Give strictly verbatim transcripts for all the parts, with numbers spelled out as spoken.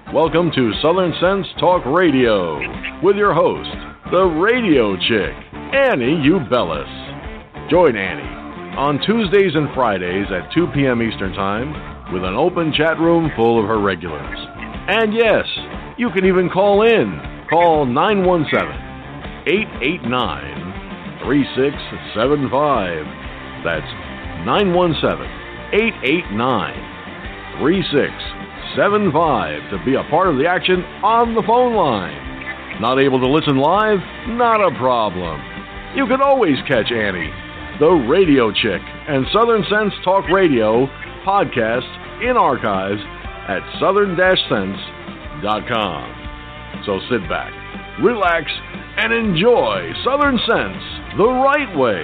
Welcome to Southern Sense Talk Radio with your host, the radio chick, Annie Ubellis. Join Annie on Tuesdays and Fridays at two p.m. Eastern Time with an open chat room full of her regulars. And yes, you can even call in. Call nine one seven, eight eight nine, three six seven five. That's nine one seven, eight eight nine, three six seven five to be a part of the action on the phone line. Not able to listen live? Not a problem. You can always catch Annie, the radio chick, and Southern Sense Talk Radio podcast in archives at southern sense dot com. So sit back, relax, and enjoy Southern Sense the right way.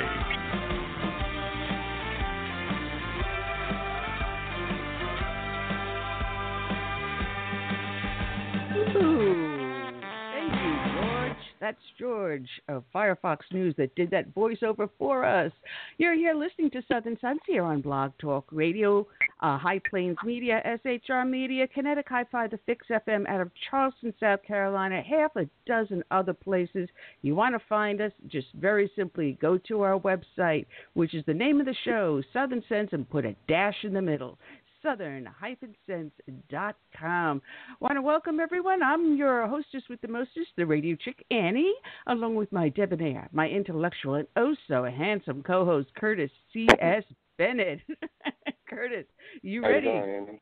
That's George of Firefox News that did that voiceover for us. You're here listening to Southern Sense here on Blog Talk Radio, uh, High Plains Media, S H R Media, Kinetic Hi-Fi, The Fix F M out of Charleston, South Carolina, half a dozen other places. You want to find us, just very simply go to our website, which is the name of the show, Southern Sense, and put a dash in the middle. southern sense dot com. Want to welcome everyone. I'm your hostess with the mostest, the radio chick Annie, along with my debonair, my intellectual, and oh so handsome co-host Curtis C S. Bennett. Curtis, you How ready? You doing, Annie?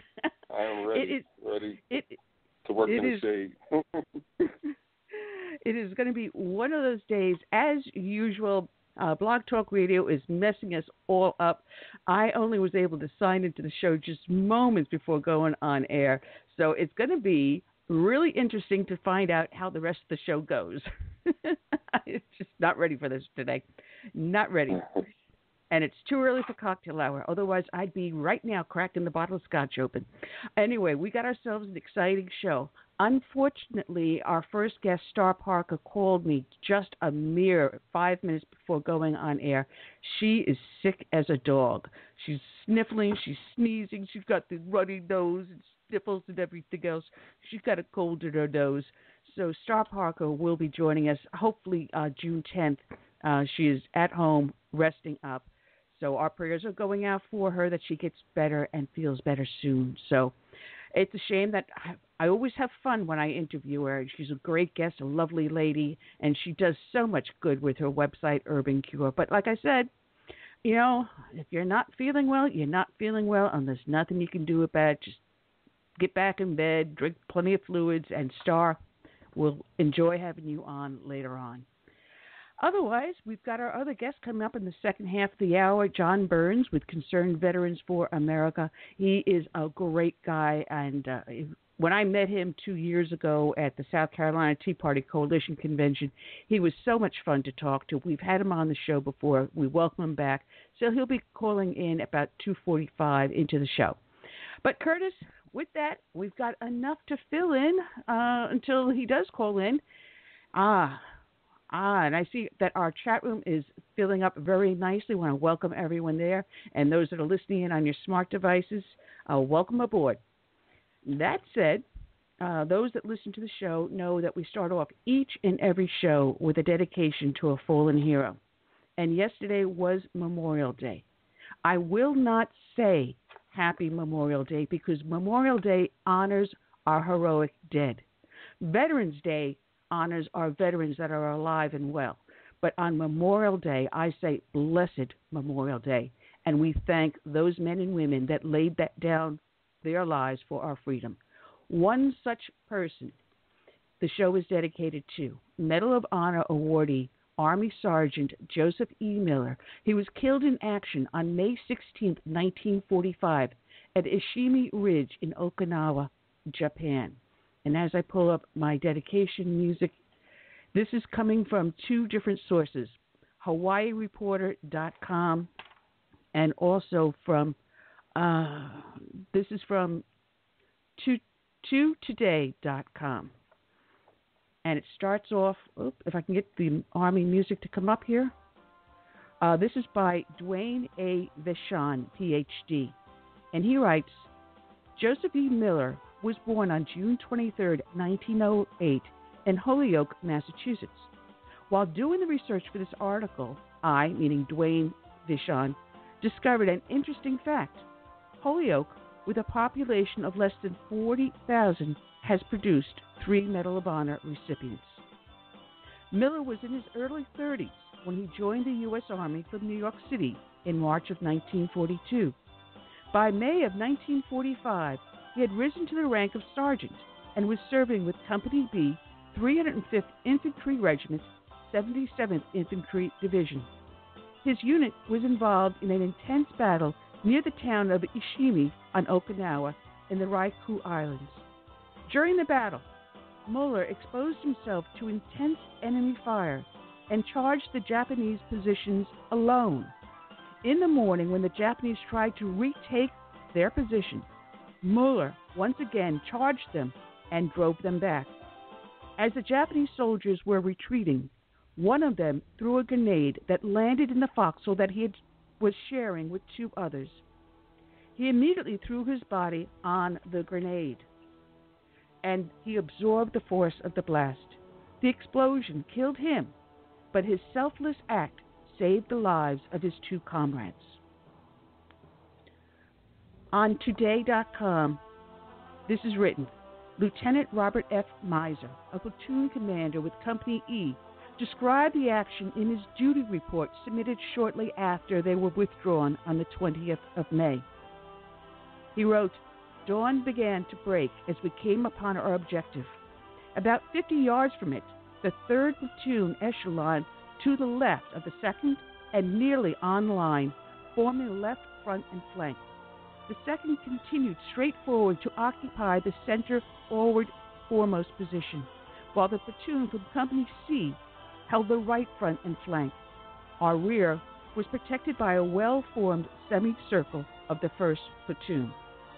I am ready. It is, ready it, to work it in is, the shade. It is going to be one of those days, as usual. Uh, Blog Talk Radio is messing us all up. I only was able to sign into the show just moments before going on air. So it's going to be really interesting to find out how the rest of the show goes. I'm just not ready for this today. Not ready. And it's too early for cocktail hour. Otherwise, I'd be right now cracking the bottle of scotch open. Anyway, we got ourselves an exciting show. Unfortunately, our first guest, Star Parker, called me just a mere five minutes before going on air. She is sick as a dog. She's sniffling, she's sneezing, she's got the runny nose and sniffles and everything else. She's got a cold in her nose. So Star Parker will be joining us, hopefully uh, June tenth. Uh, she is at home, resting up. So our prayers are going out for her that she gets better and feels better soon. So it's a shame that I, I always have fun when I interview her. She's a great guest, a lovely lady, and she does so much good with her website, UrbanCure. But like I said, you know, if you're not feeling well, you're not feeling well, and there's nothing you can do about it. Just get back in bed, drink plenty of fluids, and Star will enjoy having you on later on. Otherwise, we've got our other guest coming up in the second half of the hour, John Byrnes with Concerned Veterans for America. He is a great guy, and uh, when I met him two years ago at the South Carolina Tea Party Coalition Convention, he was so much fun to talk to. We've had him on the show before. We welcome him back. So he'll be calling in about two forty-five into the show. But, Curtis, with that, we've got enough to fill in uh, until he does call in. Ah, Ah, and I see that our chat room is filling up very nicely. I want to welcome everyone there. And those that are listening in on your smart devices, uh, welcome aboard. That said, uh, those that listen to the show know that we start off each and every show with a dedication to a fallen hero. And yesterday was Memorial Day. I will not say Happy Memorial Day because Memorial Day honors our heroic dead. Veterans Day honors our veterans that are alive and well. But on Memorial Day, I say blessed Memorial Day, and we thank those men and women that laid that down their lives for our freedom. One such person the show is dedicated to, Medal of Honor awardee, Army Sergeant Joseph E. Miller. He was killed in action on May sixteenth, nineteen forty-five at Ishimmi Ridge in Okinawa, Japan. And as I pull up my dedication music, this is coming from two different sources, hawaii reporter dot com and also from, uh, this is from two today dot com. And it starts off, oops, if I can get the Army music to come up here. Uh, this is by Dwayne A. Vachon, P H D. And he writes, Joseph E. Miller was born on June twenty-third, nineteen oh eight, in Holyoke, Massachusetts. While doing the research for this article, I, meaning Dwayne Vishon, discovered an interesting fact. Holyoke, with a population of less than forty thousand, has produced three Medal of Honor recipients. Miller was in his early thirties when he joined the U S Army from New York City in March of nineteen forty-two. By May of nineteen forty-five, he had risen to the rank of sergeant and was serving with Company B, three hundred fifth Infantry Regiment, seventy-seventh Infantry Division. His unit was involved in an intense battle near the town of Ishimmi on Okinawa in the Ryukyu Islands. During the battle, Muller exposed himself to intense enemy fire and charged the Japanese positions alone. In the morning, when the Japanese tried to retake their position, Muller once again charged them and drove them back. As the Japanese soldiers were retreating, one of them threw a grenade that landed in the foxhole that he had, was sharing with two others. He immediately threw his body on the grenade, and he absorbed the force of the blast. The explosion killed him, but his selfless act saved the lives of his two comrades. On today dot com, this is written, Lieutenant Robert F. Miser, a platoon commander with Company E, described the action in his duty report submitted shortly after they were withdrawn on the twentieth of May. He wrote, Dawn began to break as we came upon our objective. About fifty yards from it, the third platoon echelon to the left of the second and nearly on line, forming the left front and flank. The second continued straight forward to occupy the center forward foremost position, while the platoon from Company C held the right front and flank. Our rear was protected by a well-formed semicircle of the first platoon.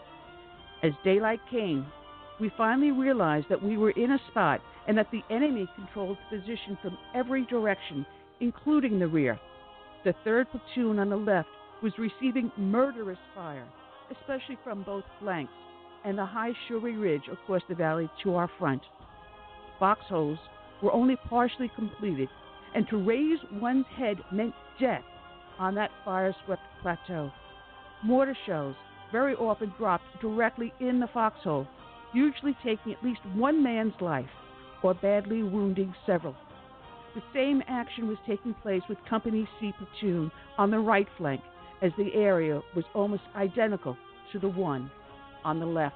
As daylight came, we finally realized that we were in a spot and that the enemy controlled the position from every direction, including the rear. The third platoon on the left was receiving murderous fire, especially from both flanks, and the high Ishimmi Ridge across the valley to our front. Foxholes were only partially completed, and to raise one's head meant death on that fire-swept plateau. Mortar shells very often dropped directly in the foxhole, usually taking at least one man's life or badly wounding several. The same action was taking place with Company C platoon on the right flank, as the area was almost identical to the one on the left.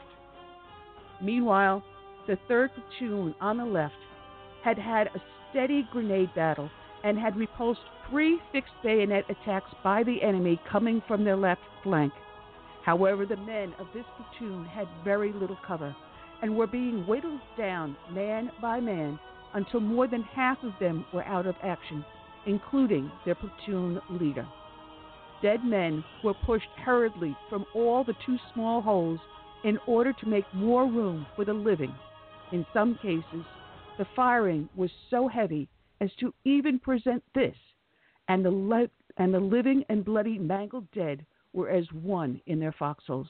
Meanwhile, the third platoon on the left had had a steady grenade battle and had repulsed three fixed bayonet attacks by the enemy coming from their left flank. However, the men of this platoon had very little cover and were being whittled down man by man until more than half of them were out of action, including their platoon leader. Dead men were pushed hurriedly from all the two small holes in order to make more room for the living. In some cases, the firing was so heavy as to even present this, and the, le- and the living and bloody mangled dead were as one in their foxholes.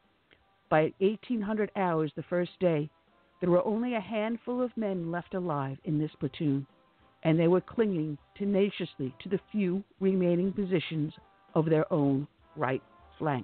By eighteen hundred hours the first day, there were only a handful of men left alive in this platoon, and they were clinging tenaciously to the few remaining positions of their own right flank.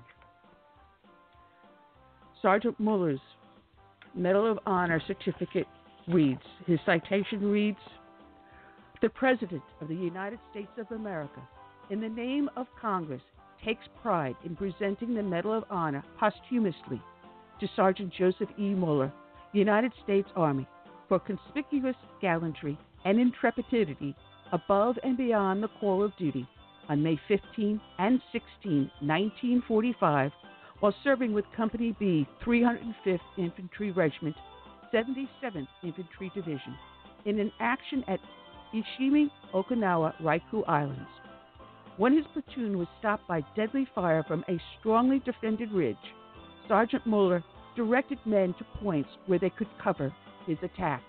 Sergeant Muller's Medal of Honor certificate reads, his citation reads, The President of the United States of America, in the name of Congress, takes pride in presenting the Medal of Honor posthumously to Sergeant Joseph E. Muller, United States Army, for conspicuous gallantry and intrepidity above and beyond the call of duty on May fifteenth and sixteenth, nineteen forty-five, while serving with Company B, three hundred fifth Infantry Regiment, seventy-seventh Infantry Division, in an action at Ishimmi, Okinawa, Ryukyu Islands. When his platoon was stopped by deadly fire from a strongly defended ridge, Sergeant Muller directed men to points where they could cover his attack.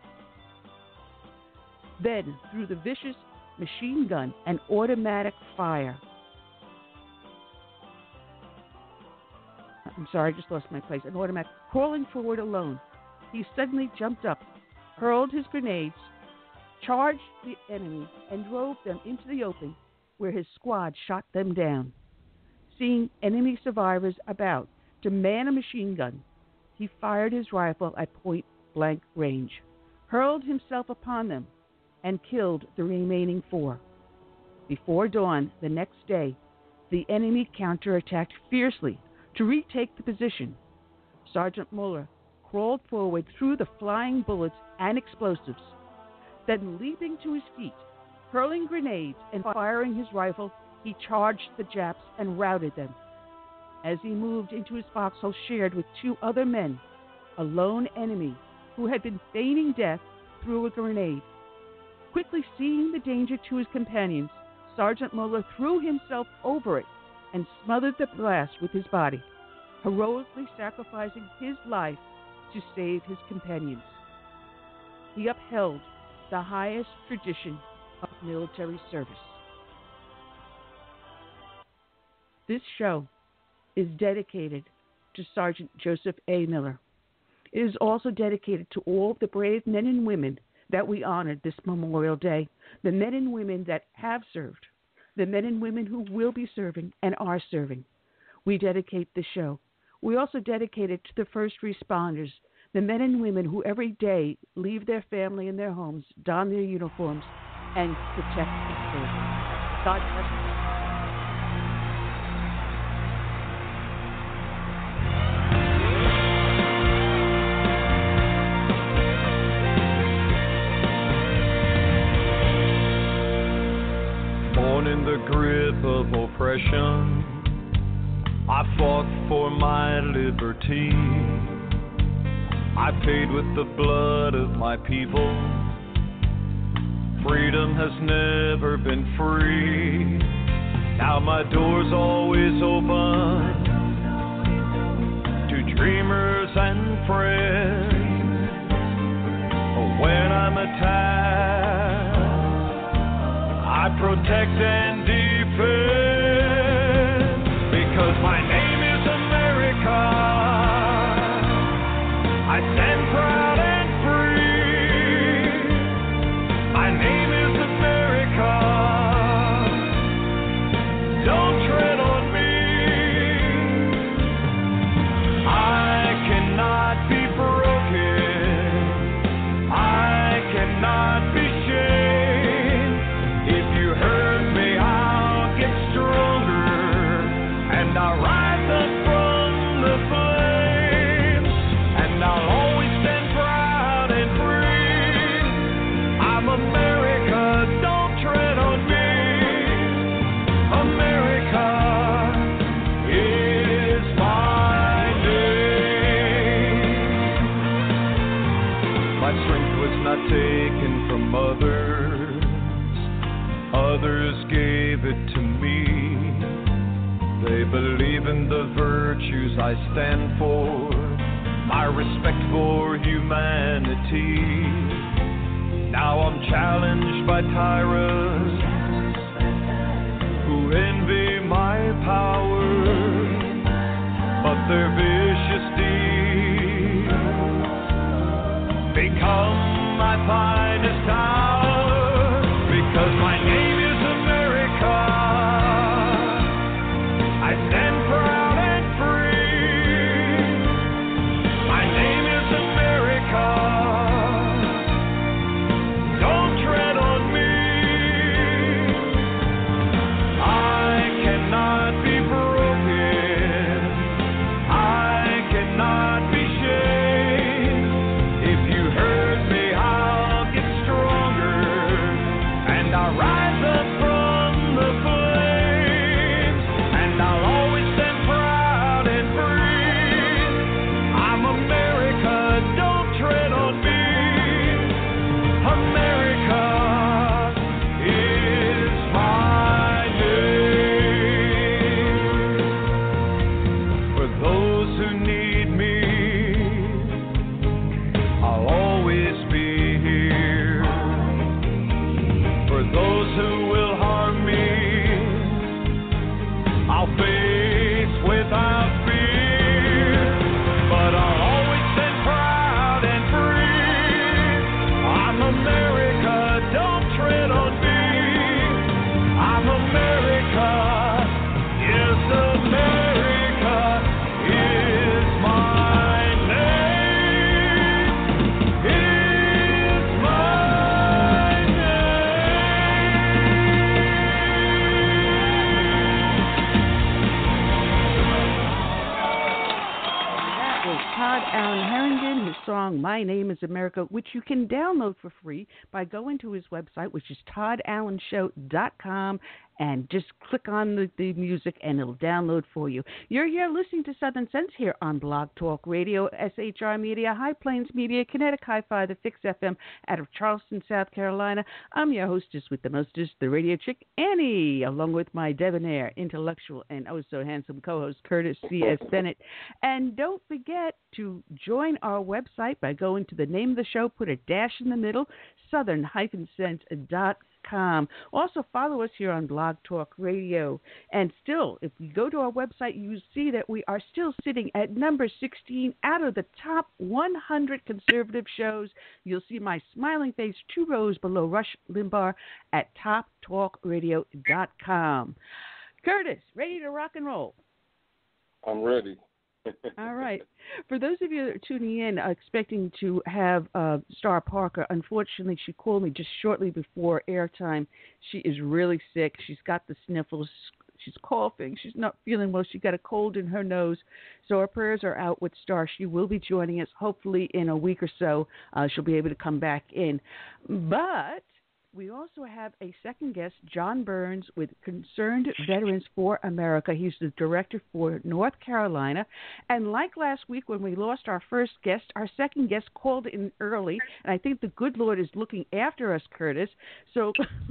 Then, through the vicious machine gun and automatic fire, I'm sorry, I just lost my place. An automatic. Crawling forward alone, he suddenly jumped up, hurled his grenades, charged the enemy, and drove them into the open, where his squad shot them down. Seeing enemy survivors about to man a machine gun, he fired his rifle at point-blank range, hurled himself upon them, and killed the remaining four. Before dawn the next day, the enemy counterattacked fiercely to retake the position. Sergeant Muller crawled forward through the flying bullets and explosives. Then, leaping to his feet, hurling grenades and firing his rifle, he charged the Japs and routed them. As he moved into his foxhole shared with two other men, a lone enemy who had been feigning death threw a grenade. Quickly seeing the danger to his companions, Sergeant Muller threw himself over it and smothered the blast with his body, heroically sacrificing his life to save his companions. He upheld the highest tradition of military service. This show is dedicated to Sergeant Joseph A. Miller. It is also dedicated to all the brave men and women that we honored this Memorial Day, the men and women that have served, the men and women who will be serving and are serving. We dedicate the show. We also dedicate it to the first responders, the men and women who every day leave their family and their homes, don their uniforms, and protect and serve. God bless you. Born in the grip of oppression, I fought for my liberty. I paid with the blood of my people. Freedom has never been free. Now my door's always open to dreamers and friends. When I'm attacked, I protect and defend, because my name is America. I stand proud and free. My name is America. Don't tread on me. I cannot be broken. I cannot be shamed. If you hurt me, I'll get stronger, and I'll rise up from the flames, and I'll always stand proud and free. I'm America, don't tread on me. America is my name. My strength was not taken from others. Others gave it to me. They believe in the virtues I stand for, my respect for humanity. Now I'm challenged by tyrants who envy my power, but their vicious deeds become my finest hour, because my name is America. I stand proud and free. My name is America. Don't tread on me. I cannot be broken. I cannot be shamed. If you hurt me, I'll get strong. is America, which you can download for free by going to his website, which is todd allen show dot com, and just click on the, the music, and it'll download for you. You're here listening to Southern Sense here on Blog Talk Radio, S H R Media, High Plains Media, Kinetic Hi-Fi, the Fix F M out of Charleston, South Carolina. I'm your hostess with the mostest, the radio chick, Annie, along with my debonair, intellectual, and oh so handsome co-host, Curtis C S. Bennett. And don't forget to join our website by going to the name of the show, put a dash in the middle, southern sense dot com. Also, follow us here on Blog Talk Radio. And still, if you go to our website, you see that we are still sitting at number sixteen out of the top one hundred conservative shows. You'll see my smiling face two rows below Rush Limbaugh at top talk radio dot com. Curtis, ready to rock and roll? I'm ready. All right. For those of you that are tuning in, uh, expecting to have uh, Star Parker, unfortunately, she called me just shortly before airtime. She is really sick. She's got the sniffles. She's coughing. She's not feeling well. She got a cold in her nose. So our prayers are out with Star. She will be joining us hopefully in a week or so. Uh, she'll be able to come back in. But we also have a second guest, John Byrnes, with Concerned Veterans for America. He's the director for North Carolina. And like last week when we lost our first guest, our second guest called in early. And I think the good Lord is looking after us, Curtis. So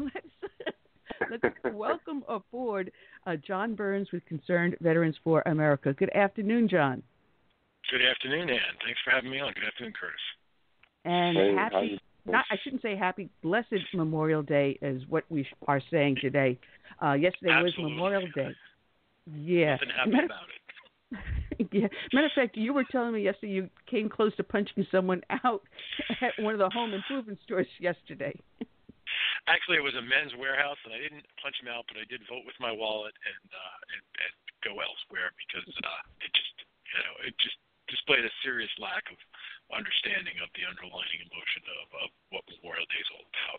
let's, let's welcome aboard uh, John Byrnes with Concerned Veterans for America. Good afternoon, John. Good afternoon, Ann. Thanks for having me on. Good afternoon, Curtis. And Hey, happy... Not, I shouldn't say happy, blessed Memorial Day is what we are saying today. Uh, yesterday Absolutely. was Memorial Day. Yeah. Nothing happy Matter, about it. yeah. Matter of fact, you were telling me yesterday you came close to punching someone out at one of the home improvement stores yesterday. Actually, it was a men's warehouse, and I didn't punch him out, but I did vote with my wallet and uh, and, and go elsewhere because uh, it just, you know, it just displayed a serious lack of understanding of the underlying emotion of, of what Memorial Day is all about.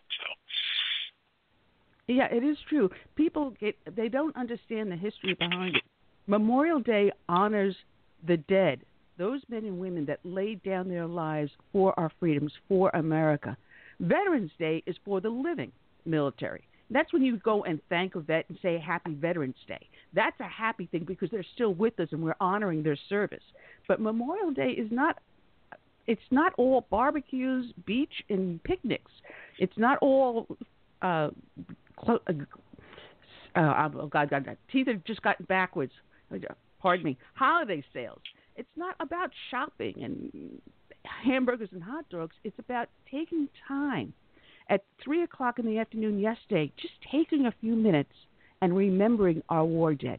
So, yeah, it is true. People get they don't understand the history behind it. Memorial Day honors the dead, those men and women that laid down their lives for our freedoms, for America. Veterans Day is for the living military. That's when you go and thank a vet and say Happy Veterans Day. That's a happy thing because they're still with us and we're honoring their service. But Memorial Day is not. It's not all barbecues, beach, and picnics. It's not all, uh, clo- uh, uh, oh, God, God, God, teeth have just gotten backwards. Pardon me. Holiday sales. It's not about shopping and hamburgers and hot dogs. It's about taking time. At three o'clock in the afternoon yesterday, just taking a few minutes and remembering our war dead.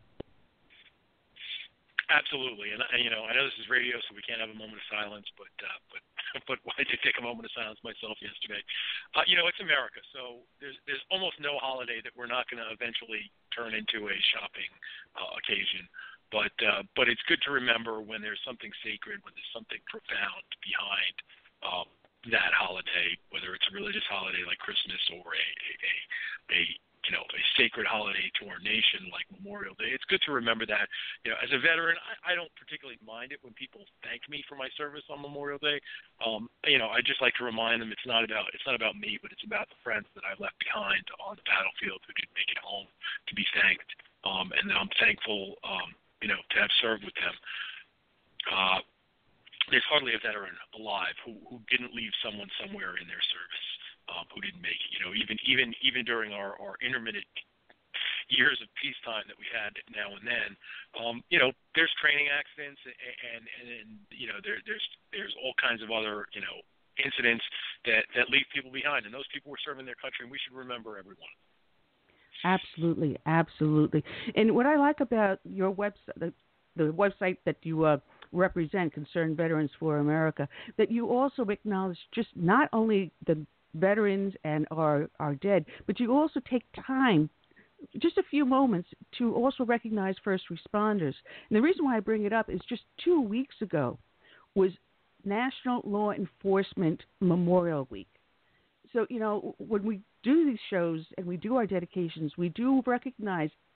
absolutely. And, and you know, I know this is radio, so we can't have a moment of silence, but uh, but but I did take a moment of silence myself yesterday. Uh, you know, it's America, so there's there's almost no holiday that we're not going to eventually turn into a shopping uh, occasion. But uh, but it's good to remember when there's something sacred, when there's something profound behind um, that holiday, whether it's a religious holiday like Christmas or a a, a, a you know a sacred holiday to our nation like Memorial Day. It's good to remember that. You know, as a veteran, I, I don't particularly mind it when people thank me for my service on Memorial Day. Um, you know, I just like to remind them it's not about it's not about me, but it's about the friends that I left behind on the battlefield who didn't make it home to be thanked, um, and I'm thankful. Um, you know, to have served with them. Uh, there's hardly a veteran alive who, who didn't leave someone somewhere in their service, um, who didn't make it. You know, even even even during our, our intermittent years of peacetime that we had now and then, um, you know, there's training accidents and, and, and, and you know, there, there's there's all kinds of other, you know, incidents that, that leave people behind. And those people were serving their country, and we should remember everyone. Absolutely, absolutely. And what I like about your website, the, the website that you uh, represent, Concerned Veterans for America, that you also acknowledge just not only the veterans and our, our dead, but you also take time, just a few moments, to also recognize first responders. And the reason why I bring it up is just two weeks ago was National Law Enforcement Memorial Week. So, you know, when we do these shows and we do our dedications, we do recognize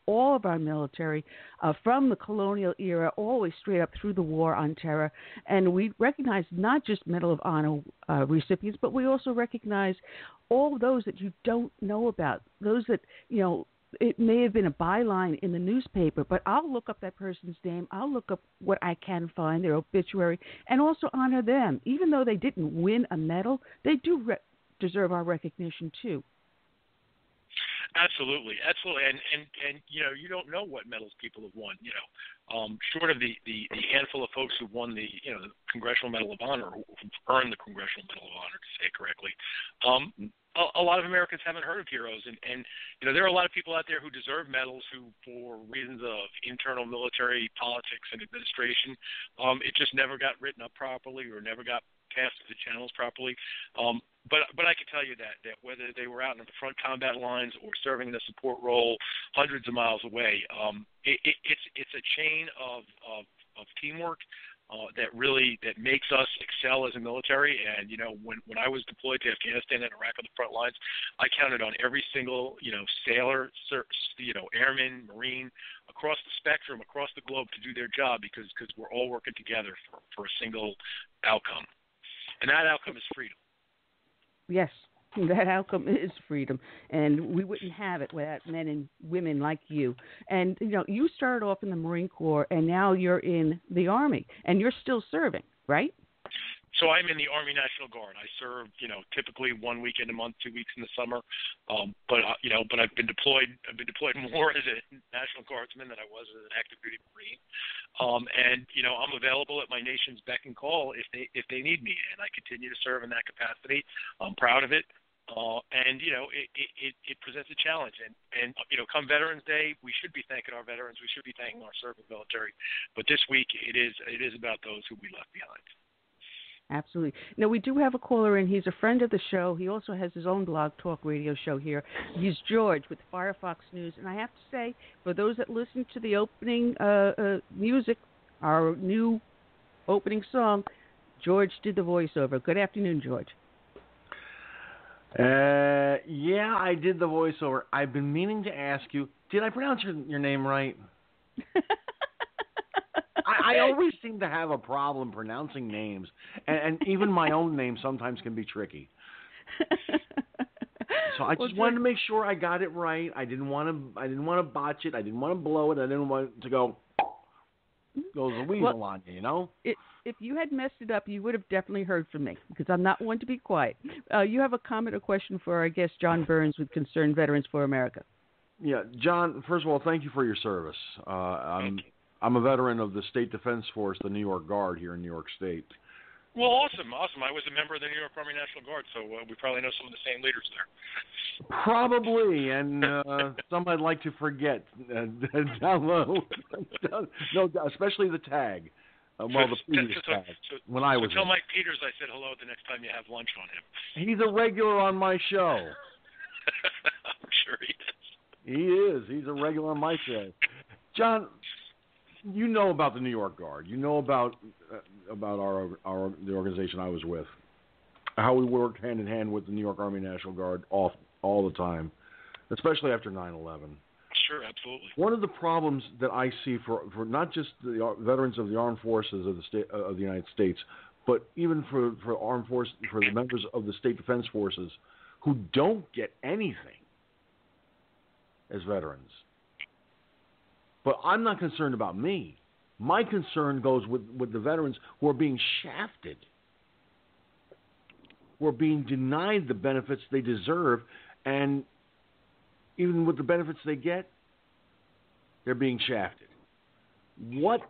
all of our military uh, from the colonial era all the way straight up through the War on Terror. And we recognize not just Medal of Honor uh, recipients, but we also recognize all those that you don't know about, those that, you know, it may have been a byline in the newspaper, but I'll look up that person's name. I'll look up what I can find, their obituary, and also honor them. Even though they didn't win a medal, they do re- deserve our recognition too. Absolutely, absolutely, and and and you know, you don't know what medals people have won. You know, um, short of the, the, the handful of folks who won the you know the Congressional Medal of Honor, who earned the Congressional Medal of Honor, to say it correctly. Um, a, a lot of Americans haven't heard of heroes, and and you know there are a lot of people out there who deserve medals who, for reasons of internal military politics and administration, um, it just never got written up properly or never got passed through the channels properly. Um, but but I can tell you that, that whether they were out in the front combat lines or serving in a support role hundreds of miles away, um, it, it, it's it's a chain of of, of teamwork uh, that really that makes us excel as a military. And you know, when when I was deployed to Afghanistan and Iraq on the front lines, I counted on every single you know sailor, you know airman, Marine across the spectrum, across the globe to do their job because because we're all working together for, for a single outcome. And that outcome is freedom. Yes, that outcome is freedom. And we wouldn't have it without men and women like you. And, you know, you started off in the Marine Corps, and now you're in the Army, and you're still serving, right? So I'm in the Army National Guard. I serve, you know, typically one weekend a month, two weeks in the summer. Um, but uh, you know, but I've been deployed. I've been deployed more as a National Guardsman than I was as an active duty Marine. Um, and you know, I'm available at my nation's beck and call if they if they need me, and I continue to serve in that capacity. I'm proud of it. Uh, and you know, it, it, it presents a challenge. And and you know, come Veterans Day, we should be thanking our veterans. We should be thanking our serving military. But this week, it is it is about those who we left behind. Absolutely. Now, we do have a caller in. He's a friend of the show. He also has his own blog talk radio show here. He's George with Firefox News. And I have to say, for those that listen to the opening uh, uh, music, our new opening song, George did the voiceover. Good afternoon, George. Uh, yeah, I did the voiceover. I've been meaning to ask you, did I pronounce your, your name right? I, I always seem to have a problem pronouncing names, and, and even my own name sometimes can be tricky. So I just well, wanted to make sure I got it right. I didn't want to. I didn't want to botch it. I didn't want to blow it. I didn't want it to go goes a weasel well, on you. You know. It, if you had messed it up, you would have definitely heard from me because I'm not one to be quiet. Uh, you have a comment or question for our guest John Byrnes with Concerned Veterans for America. Yeah, John. First of all, thank you for your service. Uh, I'm I'm a veteran of the State Defense Force, the New York Guard here in New York State. Well, awesome, awesome. I was a member of the New York Army National Guard, so uh, we probably know some of the same leaders there. Probably, and uh, some I'd like to forget. Uh, down low. No, especially the tag. Uh, well, the previous so, tag. So, when I so was tell in. Mike Peters I said hello the next time you have lunch on him. He's a regular on my show. I'm sure he is. He is. He's a regular on my show. John, you know about the New York Guard. You know about uh, about our our the organization I was with. How we worked hand in hand with the New York Army National Guard all all the time, especially after nine eleven. Sure, absolutely. One of the problems that I see for, for not just the veterans of the armed forces of the state uh, of the United States, but even for for armed force for the members of the state defense forces who don't get anything as veterans. But I'm not concerned about me. My concern goes with, with the veterans who are being shafted, who are being denied the benefits they deserve, and even with the benefits they get, they're being shafted. What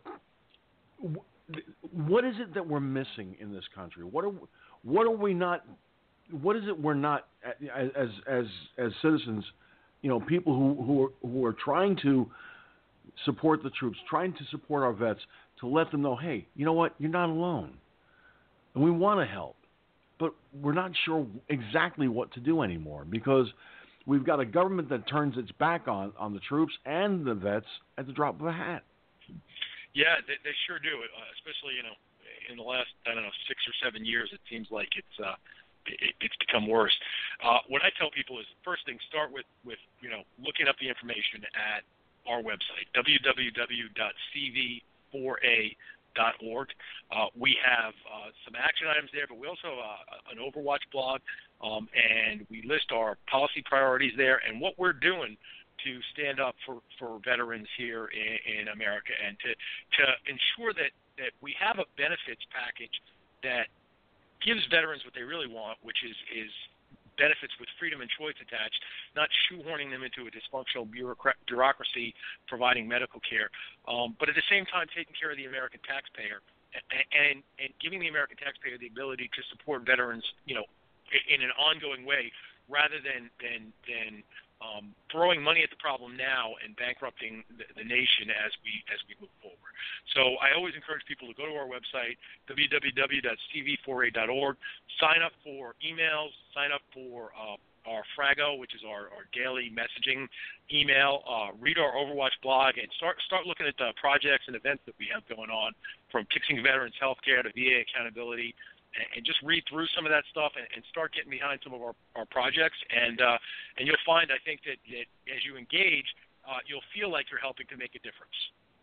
what is it that we're missing in this country? What are what are we not? What is it we're not as as as citizens? You know, people who who are, who are trying to support the troops, trying to support our vets, to let them know, hey, you know what, you're not alone, and we want to help, but we're not sure exactly what to do anymore because we've got a government that turns its back on, on the troops and the vets at the drop of a hat. Yeah, they, they sure do. Uh, especially, you know, in the last, I don't know, six or seven years, it seems like it's uh, it, it's become worse. Uh, what I tell people is, first thing, start with, with, you know, looking up the information at our website, w w w dot c v four a dot org. Uh, we have uh, some action items there, but we also have uh, an Overwatch blog, um, and we list our policy priorities there and what we're doing to stand up for, for veterans here in, in America, and to, to ensure that, that we have a benefits package that gives veterans what they really want, which is, is benefits with freedom and choice attached, not shoehorning them into a dysfunctional bureaucrat- bureaucracy providing medical care, um, but at the same time taking care of the American taxpayer and, and, and giving the American taxpayer the ability to support veterans, you know, in an ongoing way, rather than than than um, throwing money at the problem now and bankrupting the, the nation as we as we move forward. So I always encourage people to go to our website, w w w dot c v four a dot org, sign up for emails, sign up for uh, our Frago, which is our, our daily messaging email, uh, read our Overwatch blog, and start start looking at the projects and events that we have going on, from Fixing Veterans Healthcare to V A accountability, and just read through some of that stuff and, and start getting behind some of our, our projects. And uh, and you'll find, I think, that, that as you engage, uh, you'll feel like you're helping to make a difference.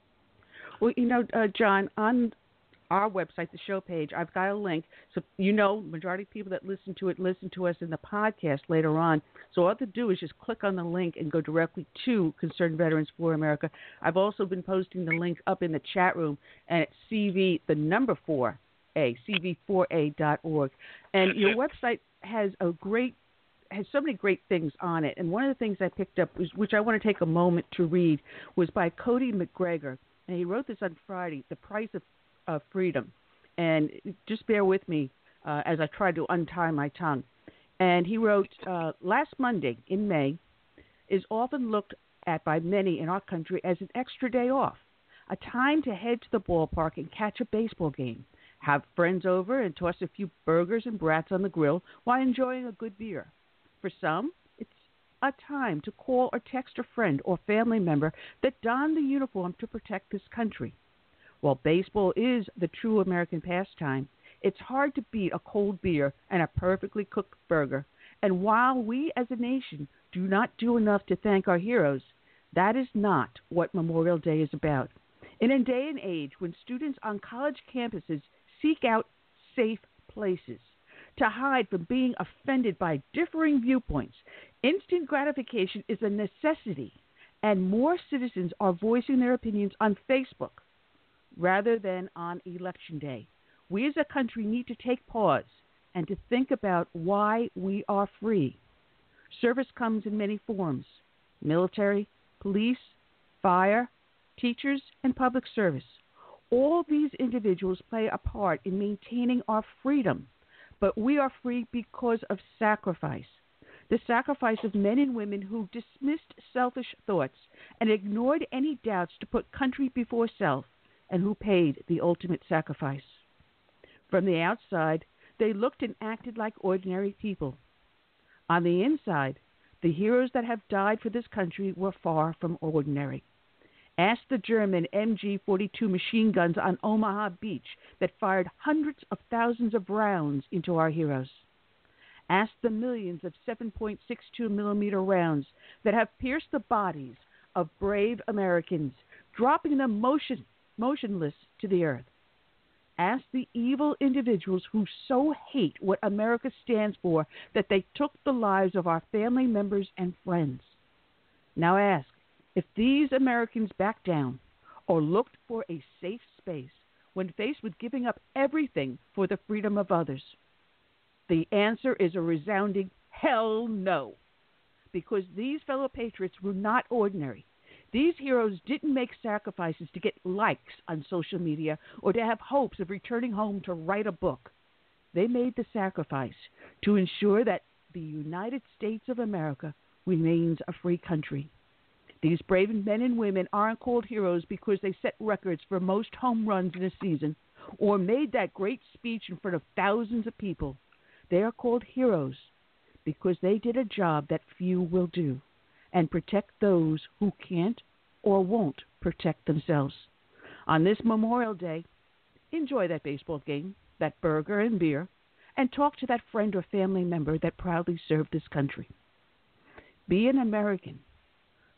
Well, you know, uh, John, on our website, the show page, I've got a link. So, you know, majority of people that listen to it listen to us in the podcast later on. So all to do is just click on the link and go directly to Concerned Veterans for America. I've also been posting the link up in the chat room, and it's C V, the number four, A, C V four A dot org. And your website has a great, has so many great things on it. And one of the things I picked up, was, which I want to take a moment to read, was by Cody McGregor. And he wrote this on Friday, The Price of uh, Freedom. And just bear with me uh, as I try to untie my tongue. And he wrote, uh, last Monday in May is often looked at by many in our country as an extra day off, a time to head to the ballpark and catch a baseball game, have friends over and toss a few burgers and brats on the grill while enjoying a good beer. For some, it's a time to call or text a friend or family member that donned the uniform to protect this country. While baseball is the true American pastime, it's hard to beat a cold beer and a perfectly cooked burger. And while we as a nation do not do enough to thank our heroes, that is not what Memorial Day is about. In a day and age when students on college campuses seek out safe places to hide from being offended by differing viewpoints, instant gratification is a necessity, and more citizens are voicing their opinions on Facebook rather than on Election Day. We as a country need to take pause and to think about why we are free. Service comes in many forms: military, police, fire, teachers, and public service. All these individuals play a part in maintaining our freedom, but we are free because of sacrifice. The sacrifice of men and women who dismissed selfish thoughts and ignored any doubts to put country before self, and who paid the ultimate sacrifice. From the outside, they looked and acted like ordinary people. On the inside, the heroes that have died for this country were far from ordinary. Ask the German M G forty-two machine guns on Omaha Beach that fired hundreds of thousands of rounds into our heroes. Ask the millions of seven point six two millimeter rounds that have pierced the bodies of brave Americans, dropping them motion, motionless to the earth. Ask the evil individuals who so hate what America stands for that they took the lives of our family members and friends. Now ask if these Americans backed down or looked for a safe space when faced with giving up everything for the freedom of others. The answer is a resounding hell no, because these fellow patriots were not ordinary. These heroes didn't make sacrifices to get likes on social media or to have hopes of returning home to write a book. They made the sacrifice to ensure that the United States of America remains a free country. These brave men and women aren't called heroes because they set records for most home runs in a season or made that great speech in front of thousands of people. They are called heroes because they did a job that few will do, and protect those who can't or won't protect themselves. On this Memorial Day, enjoy that baseball game, that burger and beer, and talk to that friend or family member that proudly served this country. Be an American,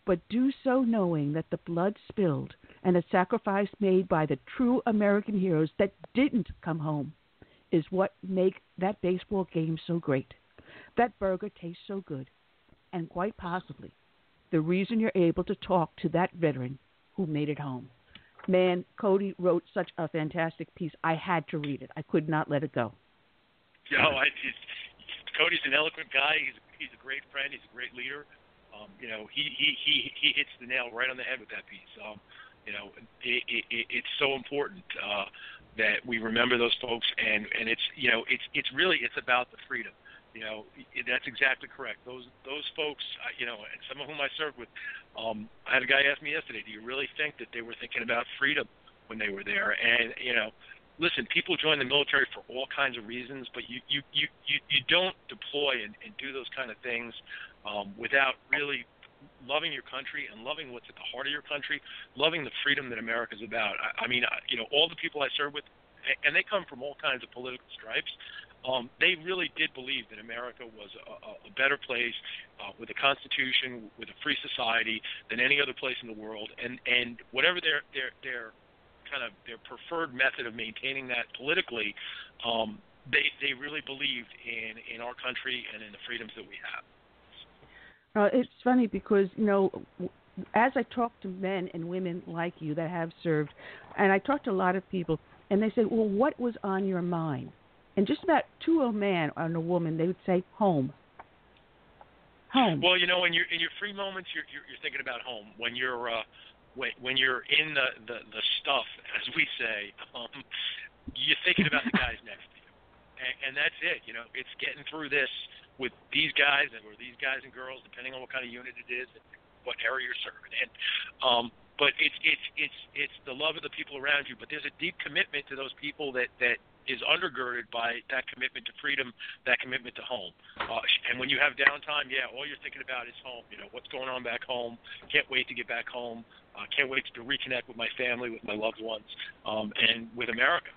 but do so knowing that the blood spilled and the sacrifice made by the true American heroes that didn't come home is what make that baseball game so great, that burger tastes so good, and quite possibly the reason you're able to talk to that veteran who made it home. Man, Cody wrote such a fantastic piece. I had to read it. I could not let it go. You know, I, it's, Cody's an eloquent guy. He's he's a great friend. He's a great leader. Um, you know, he, he, he, he hits the nail right on the head with that piece. Um, you know, it, it, it, it's so important uh, that we remember those folks, and, and it's you know, it's it's really it's about the freedom. You know, that's exactly correct. Those those folks, you know, and some of whom I served with, um, I had a guy ask me yesterday, do you really think that they were thinking about freedom when they were there? And, you know, listen, people join the military for all kinds of reasons, but you, you, you, you, you don't deploy and, and do those kind of things um, without really loving your country and loving what's at the heart of your country, loving the freedom that America's about. I, I mean, you know, all the people I served with, and they come from all kinds of political stripes, Um, they really did believe that America was a, a better place uh, with a constitution, with a free society than any other place in the world. And, and whatever their, their, their kind of their preferred method of maintaining that politically, um, they, they really believed in, in our country and in the freedoms that we have. Uh, it's funny because, you know, as I talk to men and women like you that have served, and I talk to a lot of people, and they say, well, what was on your mind? And just about to a man and a woman, they would say home. Home. Well, you know, in your in your free moments, you're you're, you're thinking about home. When you're uh, when when you're in the, the, the stuff, as we say, um, you're thinking about the guys next to you, and, and that's it. You know, it's getting through this with these guys and or these guys and girls, depending on what kind of unit it is and what area you're serving in. Um, but it's it's it's it's the love of the people around you. But there's a deep commitment to those people that that. is undergirded by that commitment to freedom, that commitment to home. Uh, and when you have downtime, yeah, all you're thinking about is home. You know, what's going on back home. Can't wait to get back home. Uh, can't wait to reconnect with my family, with my loved ones, um, and with America.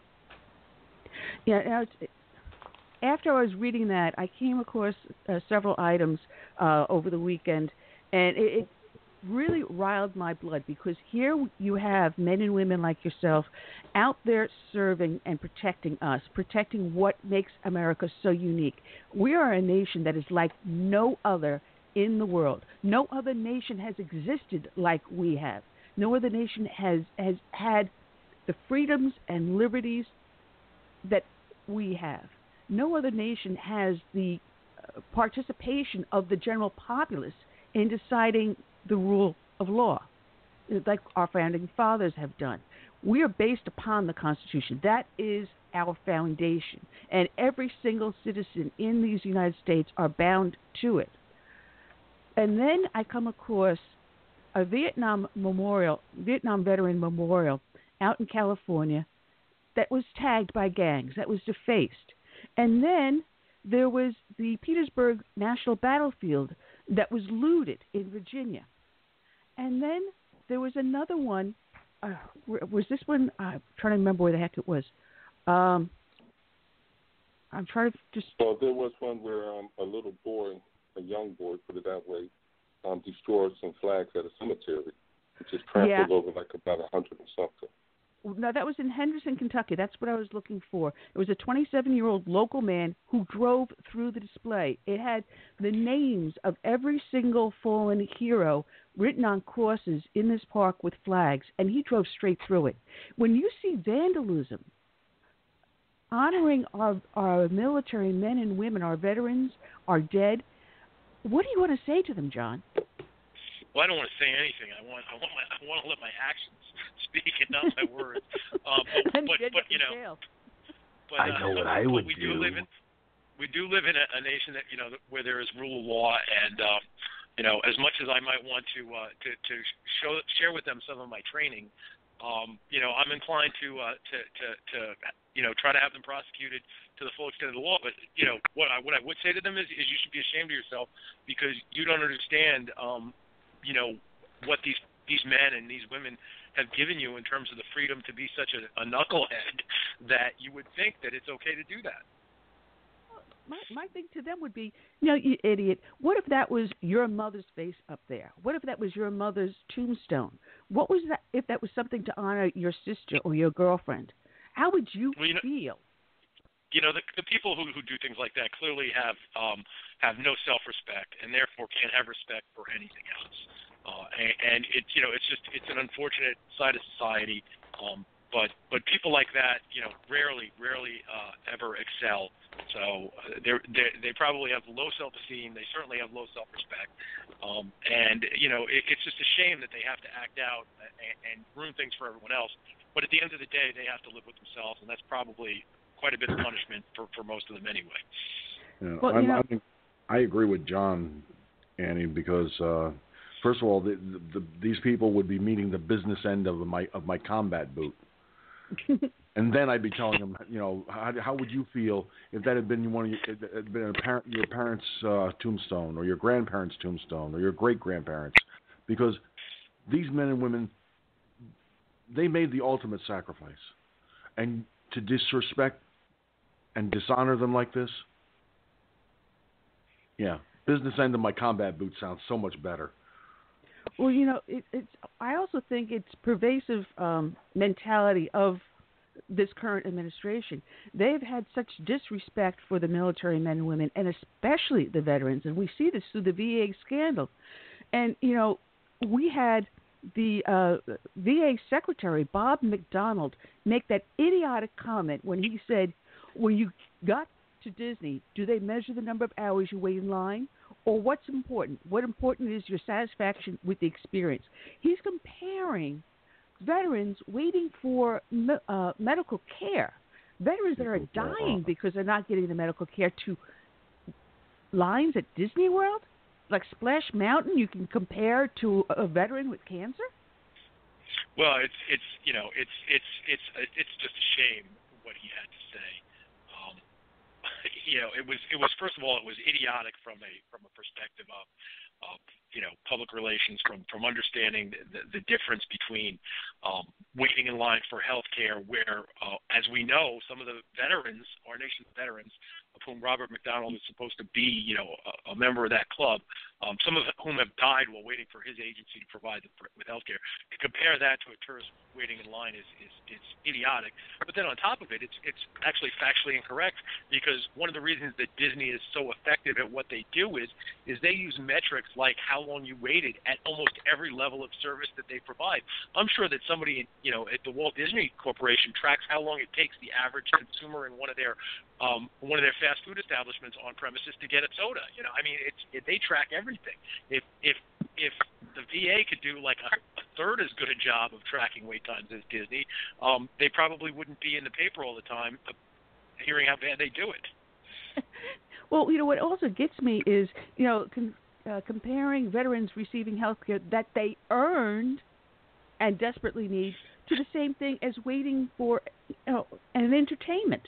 Yeah, now it's, after I was reading that, I came across uh, several items uh, over the weekend, and it, it really riled my blood because here you have men and women like yourself out there serving and protecting us, protecting what makes America so unique. We are a nation that is like no other in the world. No other nation has existed like we have. No other nation has, has had the freedoms and liberties that we have. No other nation has the participation of the general populace in deciding the rule of law, like our founding fathers have done. We are based upon the Constitution. That is our foundation, and every single citizen in these United States are bound to it. And then I come across a Vietnam memorial, Vietnam veteran memorial out in California that was tagged by gangs, that was defaced. And then there was the Petersburg National Battlefield that was looted in Virginia. And then there was another one. Uh, was this one? I'm trying to remember where the heck it was. Um, I'm trying to just. Well, there was one where um, a little boy, a young boy, put it that way, um, destroyed some flags at a cemetery, which is trampled yeah. over like about a hundred and something. No, that was in Henderson, Kentucky. That's what I was looking for. It was a twenty-seven-year-old local man who drove through the display. It had the names of every single fallen hero written on crosses in this park with flags, and he drove straight through it. When you see vandalism, honoring our, our military men and women, our veterans, our dead, what do you want to say to them, John? Well, I don't want to say anything. I want, I want, my, I want to let my actions speak and not my words. Um, but, but, but you know, but, uh, I know what I would we do. do live in, we do live in a, a nation that you know where there is rule of law, and um, you know, as much as I might want to uh, to to show share with them some of my training, um, you know, I'm inclined to uh, to to to you know try to have them prosecuted to the full extent of the law. But you know, what I what I would say to them is, is you should be ashamed of yourself because you don't understand. Um, you know, what these these men and these women have given you in terms of the freedom to be such a, a knucklehead that you would think that it's okay to do that. my, my thing to them would be, you know, you idiot, what if that was your mother's face up there? What if that was your mother's tombstone? What was that if that was something to honor your sister or your girlfriend? How would you well, you know, feel? You know, the, the people who, who do things like that clearly have um, have no self-respect and therefore can't have respect for anything else. Uh, and, and it, you know, it's just it's an unfortunate side of society. Um, but but people like that, you know, rarely rarely uh, ever excel. So uh, they they probably have low self-esteem. They certainly have low self-respect. Um, and you know, it, it's just a shame that they have to act out and, and ruin things for everyone else. But at the end of the day, they have to live with themselves, and that's probably quite a bit of punishment for, for most of them anyway. Yeah, well, I'm, you know, I'm, I agree with John, Annie, because uh, first of all, the, the, the, these people would be meeting the business end of my of my combat boot, and then I'd be telling them, you know, how, how would you feel if that had been one of your, it had been a parent, your parents' uh, tombstone, or your grandparents' tombstone, or your great grandparents, because these men and women, they made the ultimate sacrifice, and to disrespect and dishonor them like this, yeah, business end of my combat boot sounds so much better. Well, you know, it, it's. I also think it's pervasive um, mentality of this current administration. They've had such disrespect for the military men and women, and especially the veterans, and we see this through the V A scandal. And you know, we had the uh, V A Secretary Bob McDonald make that idiotic comment when he said, "When you got to Disney, do they measure the number of hours you wait in line? Or what's important? What important is your satisfaction with the experience?" He's comparing veterans waiting for me- uh, medical care, veterans that are dying because they're not getting the medical care, to lines at Disney World, like Splash Mountain. You can compare to a veteran with cancer. Well, it's it's you know it's it's it's it's just a shame what he had to say. Um, you know, it was it was first of all it was idiotic from a from a perspective of, of you know public relations, from from understanding the, the, the difference between um, waiting in line for health care, where uh, as we know, some of the veterans, our nation's veterans, of whom Robert McDonald is supposed to be, you know, a, a member of that club, um, some of whom have died while waiting for his agency to provide them for, with health care. To compare that to a tourist waiting in line is, is, is idiotic. But then on top of it, it's it's actually factually incorrect, because one of the reasons that Disney is so effective at what they do is is they use metrics like how long you waited at almost every level of service that they provide. I'm sure that somebody, you know, at the Walt Disney Corporation tracks how long it takes the average consumer in one of their um, one of their fast food establishments on premises to get a soda. You know, I mean, it's it, they track everything. If if if the V A could do like a, a third as good a job of tracking wait times as Disney, um, they probably wouldn't be in the paper all the time uh, hearing how bad they do it. Well, you know, what also gets me is, you know, con- uh, comparing veterans receiving health care that they earned and desperately need to the same thing as waiting for, you know, an entertainment.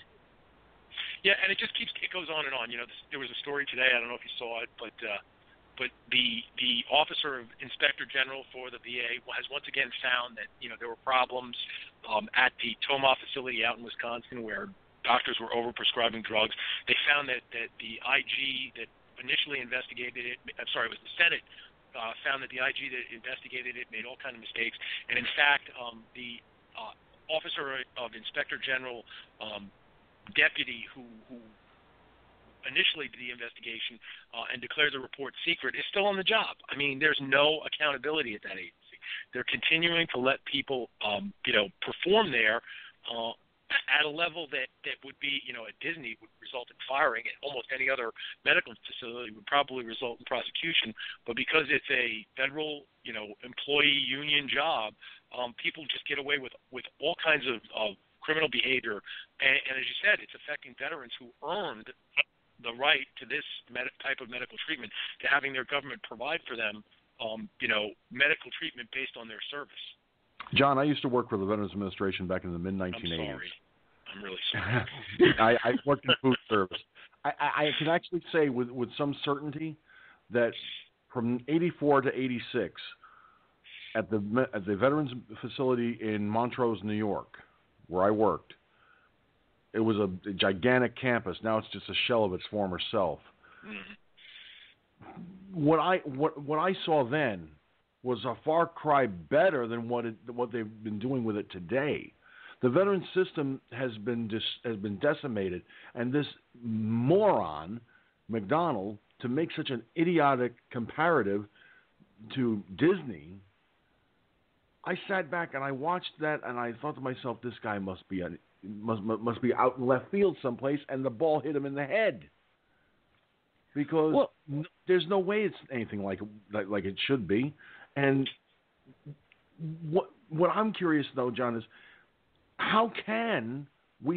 Yeah, and it just keeps it goes on and on. You know, this, there was a story today. I don't know if you saw it, but uh, but the the officer of Inspector General for the V A has once again found that, you know, there were problems um, at the Toma facility out in Wisconsin where doctors were overprescribing drugs. They found that, that the I G that initially investigated it, I'm sorry, it was the Senate, uh, found that the I G that investigated it made all kinds of mistakes. And in fact, um, the uh, officer of Inspector General um, deputy who, who initially did the investigation uh, and declared the report secret is still on the job. I mean, there's no accountability at that agency. They're continuing to let people, um, you know, perform there uh, at a level that, that would be, you know, at Disney would result in firing. At almost any other medical facility would probably result in prosecution. But because it's a federal, you know, employee union job, um, people just get away with, with all kinds of, of criminal behavior. And, and as you said, it's affecting veterans who earned the right to this med- type of medical treatment, to having their government provide for them, um, you know, medical treatment based on their service. John, I used to work for the Veterans Administration back in the mid nineteen eighties. I'm sorry. I'm really sorry. I, I worked in food service. I, I, I can actually say with, with some certainty that from eighty-four to eighty-six, at the at the Veterans Facility in Montrose, New York, where I worked, it was a, a gigantic campus. Now it's just a shell of its former self. Mm-hmm. What I what what I saw then was a far cry better than what it, what they've been doing with it today. The veteran system has been dis, has been decimated, and this moron McDonald, to make such an idiotic comparative to Disney, I sat back and I watched that, and I thought to myself, this guy must be a, must must be out in left field someplace, and the ball hit him in the head. Because well, n- there's no way it's anything like, like like it should be. And what what I'm curious though, John, is how can we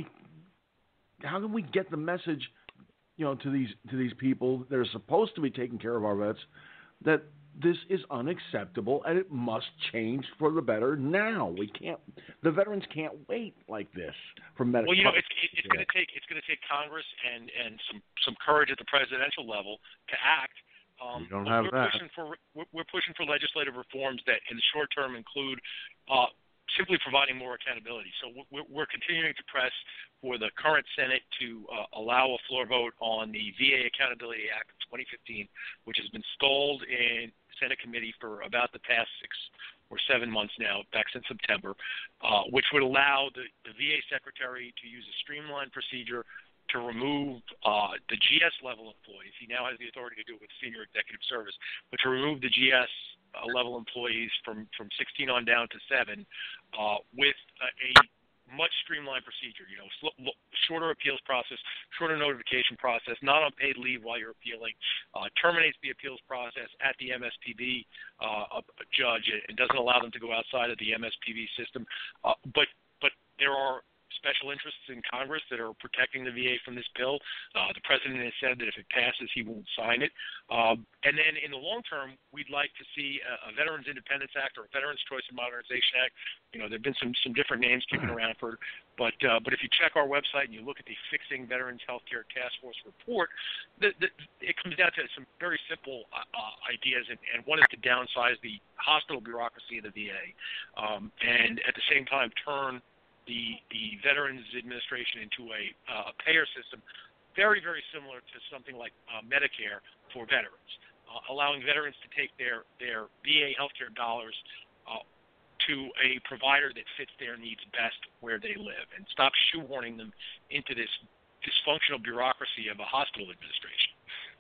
how can we get the message, you know, to these to these people that are supposed to be taking care of our vets, that this is unacceptable and it must change for the better now. We can't. The veterans can't wait like this for medical. Well, you know, it's, it's going to take it's going to take Congress and, and some, some courage at the presidential level to act. Um, we don't have we're that. Pushing for, we're pushing for legislative reforms that, in the short term, include uh, simply providing more accountability. So we're, we're continuing to press for the current Senate to uh, allow a floor vote on the V A Accountability Act of twenty fifteen, which has been stalled in Senate committee for about the past six or seven months now, back since September, uh, which would allow the, the V A secretary to use a streamlined procedure to remove uh, the G S level employees. He now has the authority to do it with senior executive service, but to remove the G S uh, level employees from, from sixteen on down to seven uh, with a, a much streamlined procedure, you know, sl- shorter appeals process, shorter notification process, not unpaid leave while you're appealing, uh, terminates the appeals process at the M S P B uh, a, a judge and doesn't allow them to go outside of the M S P B system. Uh, but but there are special interests in Congress that are protecting the V A from this bill. Uh, the president has said that if it passes, he won't sign it. Um, and then in the long term, we'd like to see a, a Veterans Independence Act or a Veterans Choice and Modernization Act. You know, there have been some, some different names kicking around for, but uh, but if you check our website and you look at the Fixing Veterans Healthcare Task Force report, the, the, it comes down to some very simple uh, uh, ideas, and, and one is to downsize the hospital bureaucracy of the V A, um, and at the same time turn the the Veterans Administration into a uh, payer system very, very similar to something like uh, Medicare for veterans, uh, allowing veterans to take their, their V A healthcare dollars uh, to a provider that fits their needs best where they live, and stop shoehorning them into this dysfunctional bureaucracy of a hospital administration.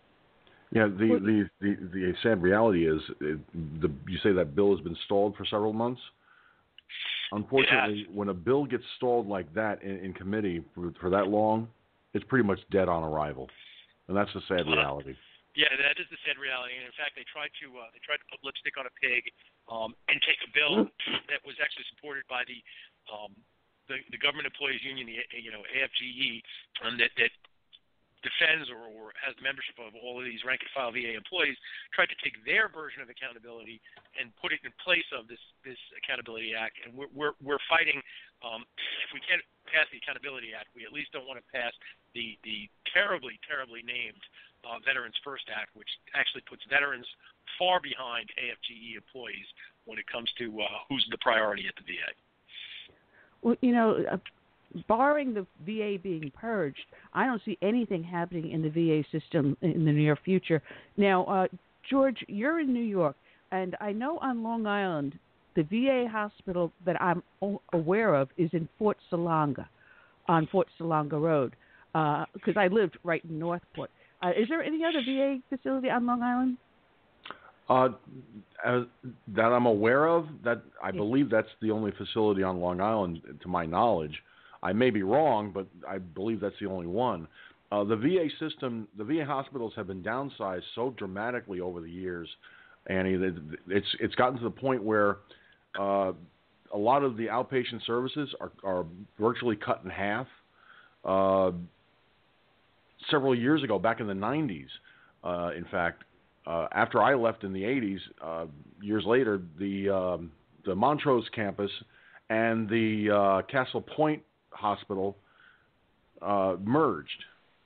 Yeah, the the, the, the sad reality is, it, the, you say that bill has been stalled for several months? Unfortunately, when a bill gets stalled like that in, in committee for, for that long, it's pretty much dead on arrival, and that's the sad reality. Yeah, that is the sad reality. And in fact, they tried to uh, they tried to put lipstick on a pig um, and take a bill that was actually supported by the um, the, the Government Employees Union, the you know A F G E, um, that that defends or, or has the membership of all of these rank and file V A employees, tried to take their version of accountability and put it in place of this this Accountability Act. And we're we're, we're fighting. Um, if we can't pass the Accountability Act, we at least don't want to pass the the terribly terribly named uh, Veterans First Act, which actually puts veterans far behind A F G E employees when it comes to uh, who's the priority at the V A. Well, you know. Uh, Barring the V A being purged, I don't see anything happening in the V A system in the near future. Now, uh, George, you're in New York, and I know on Long Island, the V A hospital that I'm aware of is in Fort Salonga, on Fort Salonga Road, because uh, I lived right in Northport. Uh, is there any other V A facility on Long Island? Uh, as, that I'm aware of, that I believe that's the only facility on Long Island, to my knowledge. I may be wrong, but I believe that's the only one. Uh, the V A system, the V A hospitals have been downsized so dramatically over the years, Annie, that it's it's gotten to the point where uh, a lot of the outpatient services are, are virtually cut in half. Uh, several years ago, back in the nineties, uh, in fact, uh, after I left in the eighties, uh, years later, the um, the Montrose campus and the uh, Castle Point Hospital uh, merged,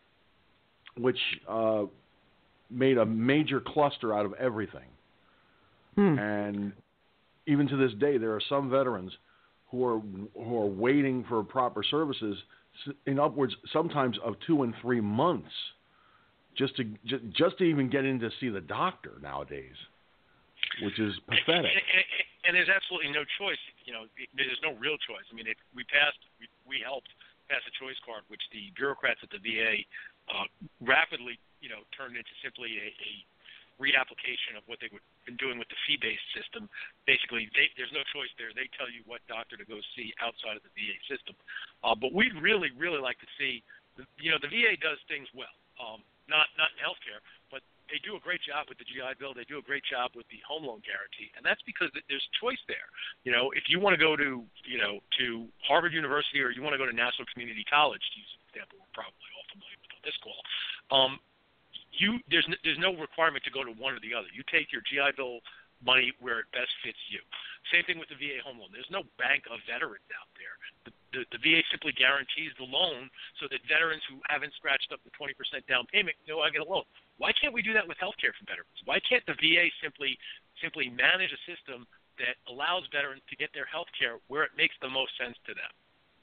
which uh, made a major cluster out of everything. Hmm. And even to this day, there are some veterans who are who are waiting for proper services in upwards sometimes of two and three months just to just, just to even get in to see the doctor nowadays, which is pathetic. And, and, and there's absolutely no choice. You know, there's no real choice. I mean, it, we passed, we, we helped pass a choice card, which the bureaucrats at the V A uh, rapidly, you know, turned into simply a, a reapplication of what they would been doing with the fee-based system. Basically, they, there's no choice there. They tell you what doctor to go see outside of the V A system. Uh, but we'd really, really like to see, the, you know, the V A does things well. Um, not not in healthcare, but they do a great job with the G I Bill. They do a great job with the home loan guarantee, and that's because there's choice there. You know, if you want to go to, you know, to Harvard University or you want to go to National Community College, to use an example we're probably all familiar with on this call, um, you there's there's no requirement to go to one or the other. You take your G I Bill money where it best fits you. Same thing with the V A home loan. There's no bank of veterans out there. The, the, the V A simply guarantees the loan so that veterans who haven't scratched up the twenty percent down payment know I get a loan. Why can't we do that with healthcare for veterans? Why can't the V A simply simply manage a system that allows veterans to get their healthcare where it makes the most sense to them?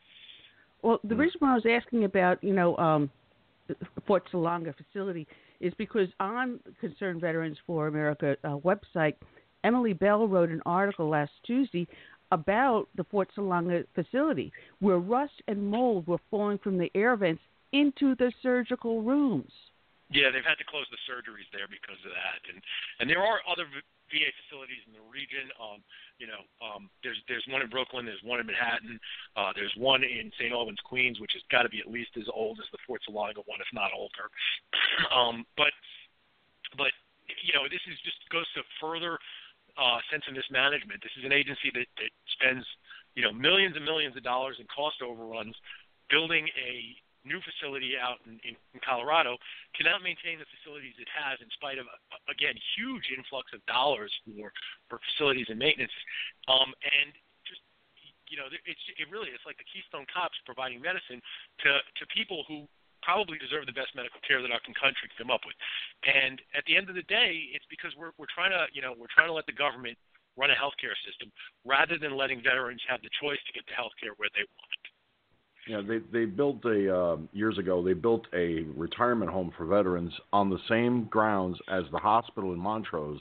Well, the reason why I was asking about, you know, um, Fort Salonga facility is because on Concerned Veterans for America uh, website, Emily Bell wrote an article last Tuesday about the Fort Salonga facility where rust and mold were falling from the air vents into the surgical rooms. Yeah, they've had to close the surgeries there because of that, and and there are other V A facilities in the region. Um, you know, um, there's there's one in Brooklyn, there's one in Manhattan, uh, there's one in Saint Albans, Queens, which has got to be at least as old as the Fort Salonga one, if not older. um, but but you know, this is just goes to further uh, sense of mismanagement. This is an agency that, that spends you know millions and millions of dollars in cost overruns building a new facility out in, in, in Colorado, cannot maintain the facilities it has in spite of, again, huge influx of dollars for, for facilities and maintenance. Um, and just, you know, it's, it really is like the Keystone Cops providing medicine to, to people who probably deserve the best medical care that our country can come up with. And at the end of the day, it's because we're, we're trying to, you know, we're trying to let the government run a healthcare system rather than letting veterans have the choice to get the healthcare where they want it. Yeah, they they built a uh, years ago. They built a retirement home for veterans on the same grounds as the hospital in Montrose.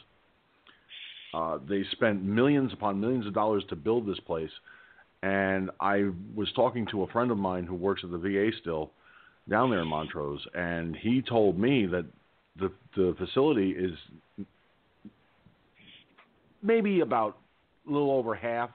Uh, they spent millions upon millions of dollars to build this place, and I was talking to a friend of mine who works at the V A still down there in Montrose, and he told me that the the facility is maybe about a little over half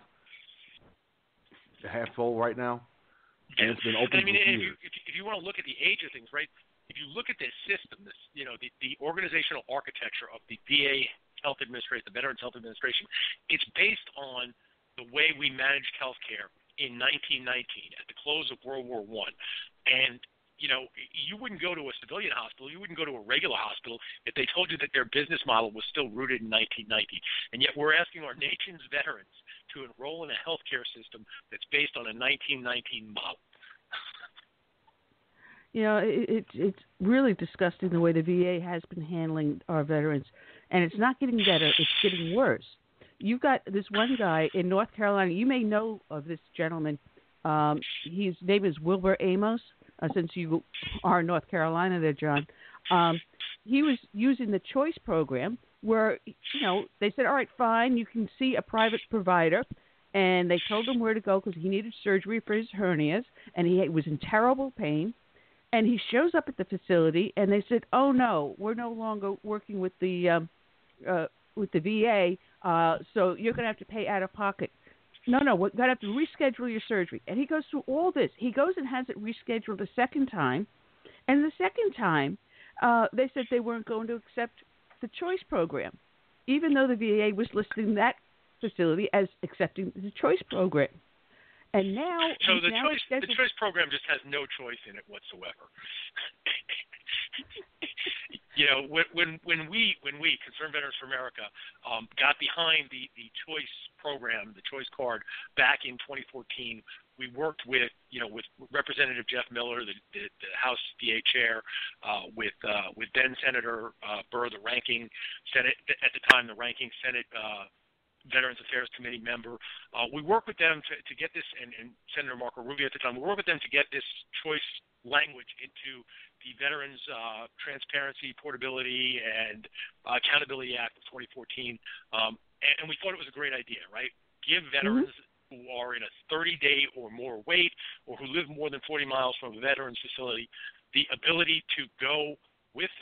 half full right now. And it's been open and I mean, for if years. you, if, you, if you want to look at the age of things, right? If you look at this system, this you know the, the organizational architecture of the V A Health Administration, the Veterans Health Administration, it's based on the way we managed healthcare in nineteen nineteen at the close of World War One, and you know you wouldn't go to a civilian hospital, you wouldn't go to a regular hospital if they told you that their business model was still rooted in nineteen ninety, and yet we're asking our nation's veterans to enroll in a healthcare system that's based on a nineteen nineteen model. You know, it, it, it's really disgusting the way the V A has been handling our veterans, and it's not getting better, it's getting worse. You've got this one guy in North Carolina, you may know of this gentleman, um, his name is Wilbur Amos, uh, since you are in North Carolina there, John. Um, he was using the choice program where, you know, they said, all right, fine, you can see a private provider, and they told him where to go because he needed surgery for his hernias, and he was in terrible pain. And he shows up at the facility, and they said, "Oh no, we're no longer working with the um, uh, with the V A, uh, so you're going to have to pay out of pocket." No, no, we're going to have to reschedule your surgery. And he goes through all this. He goes and has it rescheduled a second time, and the second time, uh, they said they weren't going to accept the choice program, even though the V A was listing that facility as accepting the choice program. And now, so the now choice scheduled... the choice program just has no choice in it whatsoever. you know, when when when we when we Concerned Veterans for America um, got behind the, the choice program, the choice card back in twenty fourteen, we worked with you know with Representative Jeff Miller, the, the, the House V A chair, uh, with uh, with then Senator uh, Burr, the ranking Senate at the time, the ranking Senate. Uh, Veterans Affairs Committee member. Uh, we work with them to, to get this, and, and Senator Marco Rubio at the time, we work with them to get this choice language into the Veterans uh, Transparency, Portability, and uh, Accountability Act of twenty fourteen, um, and, and we thought it was a great idea, right? Give veterans mm-hmm. who are in a thirty-day or more wait, or who live more than forty miles from a veterans facility, the ability to go with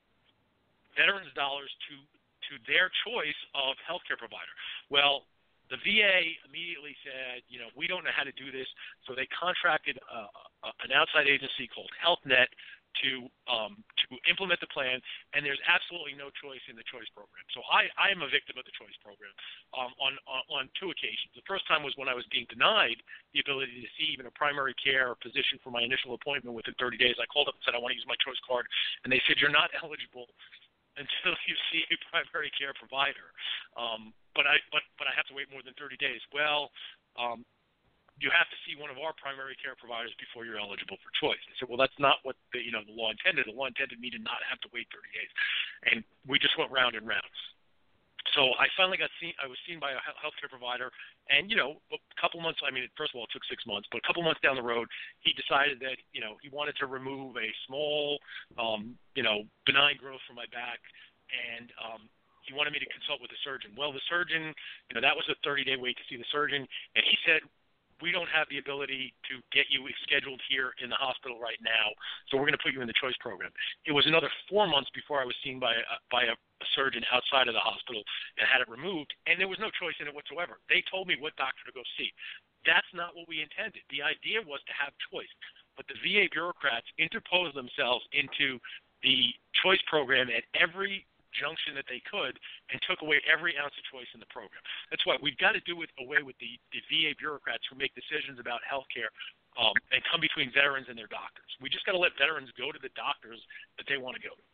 veterans dollars to to their choice of healthcare provider. Well, the V A immediately said, you know, we don't know how to do this, so they contracted uh, uh, an outside agency called HealthNet to um, to implement the plan, and there's absolutely no choice in the choice program. So I, I am a victim of the choice program um, on, on on two occasions. The first time was when I was being denied the ability to see even a primary care physician for my initial appointment within thirty days. I called up and said, I want to use my choice card, and they said, you're not eligible until you see a primary care provider. Um, but I but but I have to wait more than thirty days. Well, um, you have to see one of our primary care providers before you're eligible for choice. I said, well, that's not what the, you know the law intended. The law intended me to not have to wait thirty days, and we just went round and round. So I finally got seen. I was seen by a healthcare provider, and you know, a couple months. I mean, first of all, it took six months, but a couple months down the road, he decided that you know he wanted to remove a small, um, you know, benign growth from my back, and um, he wanted me to consult with the surgeon. Well, the surgeon, you know, that was a thirty-day wait to see the surgeon, and he said, we don't have the ability to get you scheduled here in the hospital right now, so we're going to put you in the choice program. It was another four months before I was seen by a, by a surgeon outside of the hospital and had it removed, and there was no choice in it whatsoever. They told me what doctor to go see. That's not what we intended. The idea was to have choice, but the V A bureaucrats interposed themselves into the choice program at every junction that they could and took away every ounce of choice in the program. That's why we've got to do it away with the, the V A bureaucrats who make decisions about health care um, and come between veterans and their doctors. We just got to let veterans go to the doctors that they want to go to.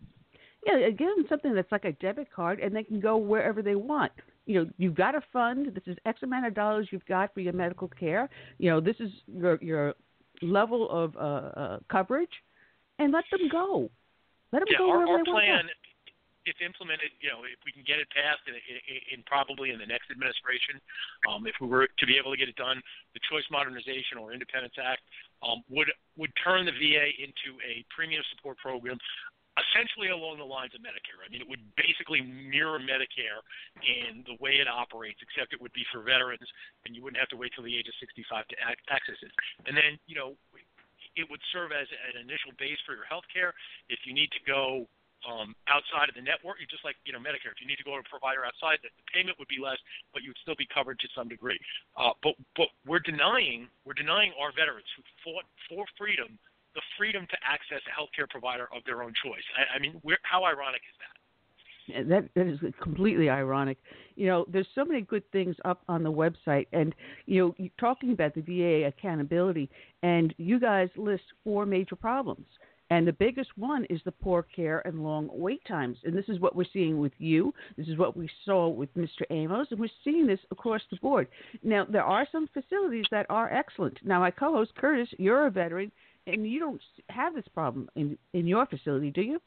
Yeah, give them something that's like a debit card, and they can go wherever they want. You know, you've got a fund. This is X amount of dollars you've got for your medical care. You know, this is your your level of uh, uh, coverage, and let them go. Let them yeah, go our, wherever our they plan, want. If implemented, you know, if we can get it passed in, in, in probably in the next administration, um, if we were to be able to get it done, the Choice Modernization or Independence Act um, would would turn the V A into a premium support program, essentially along the lines of Medicare. I mean, it would basically mirror Medicare in the way it operates, except it would be for veterans, and you wouldn't have to wait till the age of sixty-five to ac- access it. And then, you know, it would serve as an initial base for your health care. If you need to go Um, outside of the network, you just like you know Medicare. If you need to go to a provider outside, the payment would be less, but you would still be covered to some degree. Uh, but but we're denying we're denying our veterans who fought for freedom the freedom to access a healthcare provider of their own choice. I, I mean, we're, how ironic is that? Yeah, that that is completely ironic. You know, there's so many good things up on the website, and you know, you're talking about the V A accountability, and you guys list four major problems. And the biggest one is the poor care and long wait times. And this is what we're seeing with you. This is what we saw with Mister Amos. And we're seeing this across the board. Now, there are some facilities that are excellent. Now, my co-host, Curtis, you're a veteran, and you don't have this problem in, in your facility, do you?